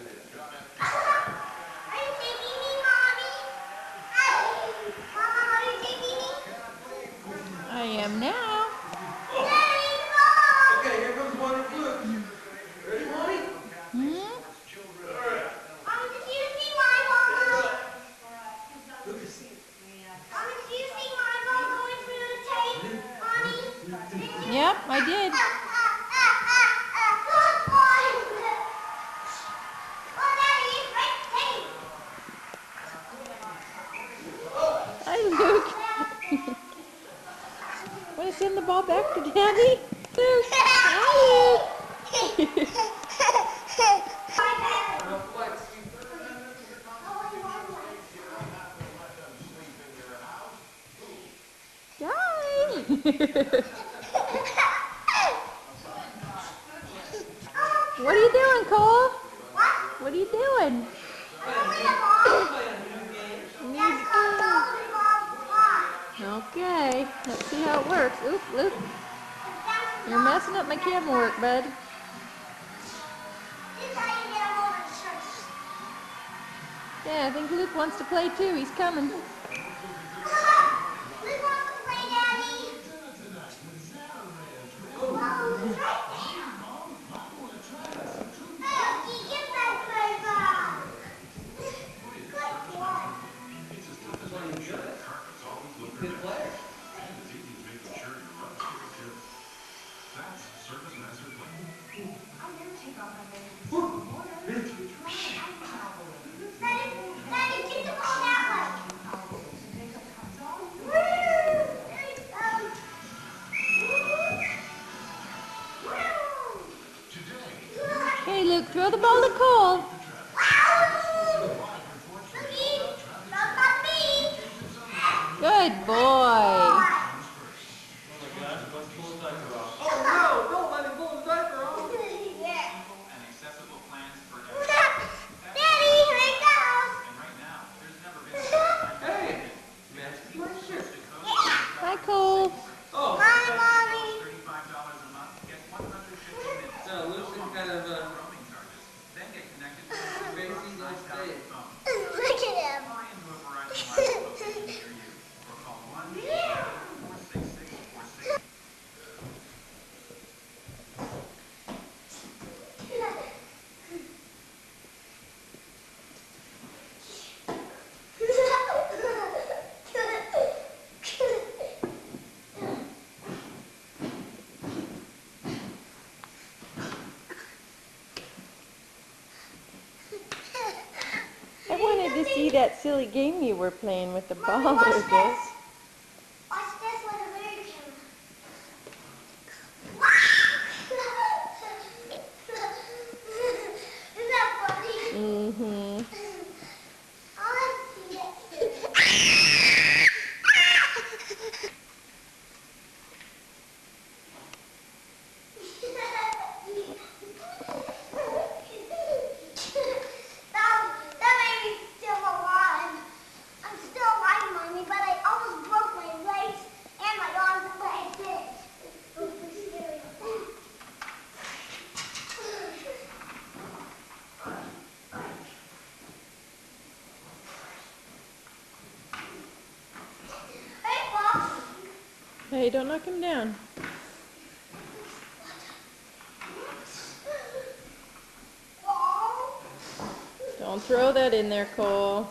Speaker 3: Are you taking me, Mommy? Mama, are you taking me?
Speaker 1: I am now.
Speaker 3: Daddy, Mom!
Speaker 8: Okay, here comes one of Luke. Ready, Monty?
Speaker 1: Hmm?
Speaker 3: Mommy, did you see my ball? Mommy, did you see my ball going through the tape? Mommy? Did you?
Speaker 1: Yep, I did.
Speaker 3: Ah, ah, ah, ah, ah. Good boy. Oh, Daddy, it's right tape.
Speaker 1: Hi, Luke. Want to send the ball back to Daddy? Luke. Hi, Luke. Hi. What are you doing, Cole? What are you doing? Okay, let's see how it works. Oop, Luke. You're messing up my camera work, bud. Yeah, I think Luke wants to play too. He's coming.
Speaker 3: Get back, Daddy, get the ball that way.
Speaker 1: Okay, Luke, throw the ball to Cole. Good boy.
Speaker 2: Oh no! Don't let him pull his diaper off!
Speaker 7: And accessible plans for everyone.
Speaker 3: Daddy, here he goes.
Speaker 7: And right now, there's never been a time
Speaker 2: Hey!
Speaker 1: Hi, Cole.
Speaker 2: Oh!
Speaker 3: Hi, Mommy.
Speaker 7: thirty-five dollars a month, get one hundred fifty minutes.
Speaker 2: So Luke's in kind of a
Speaker 7: Roaming charges. Then get connected to
Speaker 2: crazy nice day.
Speaker 7: phone.
Speaker 3: Look at him.
Speaker 7: Fly into a Verizon Wireless location near you. Or call one four six six four six.
Speaker 1: I wanted to see that silly game you were playing with the ball,
Speaker 3: Mommy, watch
Speaker 1: Lucas.
Speaker 3: this. Watch this with a video camera. Isn't that funny?
Speaker 1: Mm-hmm.
Speaker 3: I want to see it. That, that made me still alive. I'm still alive, Mommy, but I almost broke my legs and my arms and legs. It was pretty scary. Hey, Fox.
Speaker 1: Hey, don't knock him down. Don't throw that in there, Cole.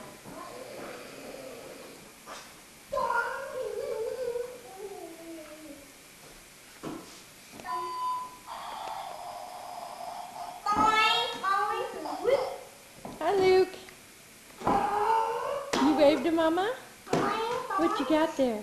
Speaker 1: Hi, Luke. You waved to Mama? What you got there?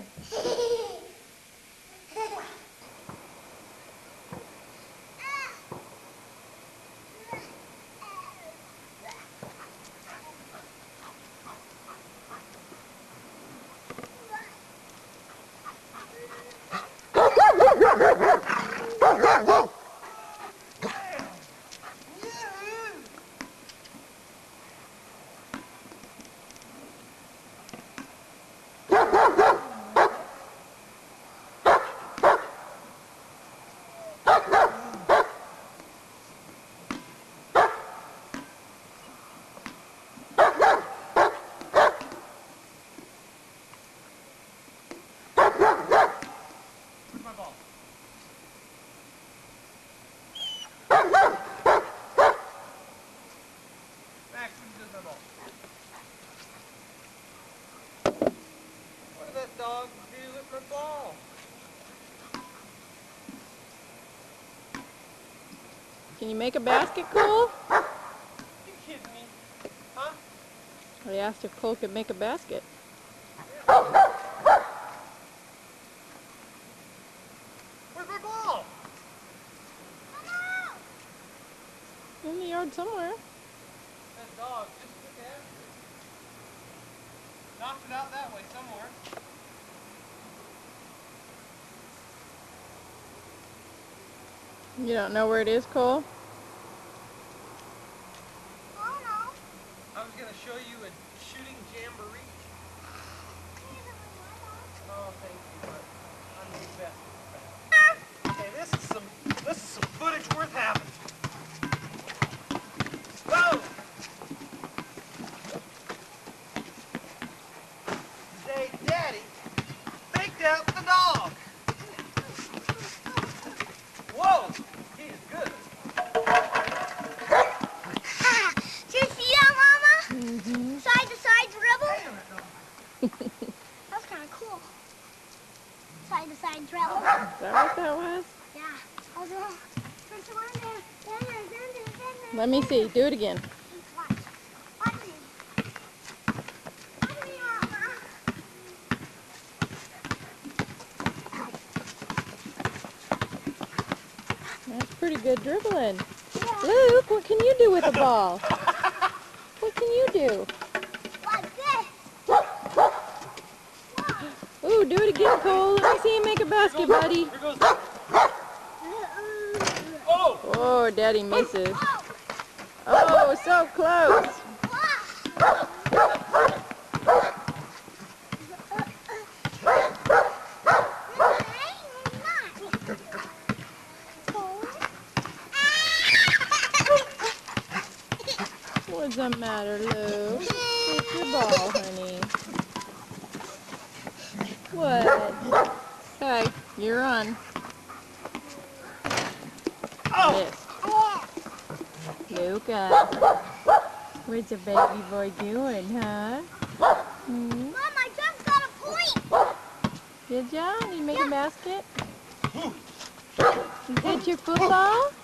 Speaker 2: Max, where's my ball? What did that dog do with my ball?
Speaker 1: Can you make a basket, Cole?
Speaker 2: You kidding me? Huh?
Speaker 1: I asked if Cole could make a basket.
Speaker 2: Where's my ball?
Speaker 1: In the yard somewhere.
Speaker 2: That dog just took after it. Knocked it out that way somewhere.
Speaker 1: You don't know where it is, Cole?
Speaker 2: I was going to show you a shooting jamboree. Oh, thank you, but I'm the best. Okay, this is some this is some footage worth having. Go! Today, Daddy faked out the dog. Whoa, he is good.
Speaker 3: Did you see that, Mama?
Speaker 1: Mm-hmm.
Speaker 3: Side to side dribble? That was kind of cool. Side to side dribble.
Speaker 1: Is that what that was?
Speaker 3: Yeah. I was uh, first one there.
Speaker 1: Let me see. Do it again. That's pretty good dribbling. Luke, what can you do with a ball? What can you do? Ooh, do it again, Cole. Let me see you make a basket, buddy. Oh, Daddy misses. Oh, so close. What's the matter, Luke? It's your ball, honey. What? Okay, you're on. Missed. Luca, what's a baby boy doing, huh? Hmm?
Speaker 3: Mom, I just got a point.
Speaker 1: Good job. Did you make a basket? Is that your football?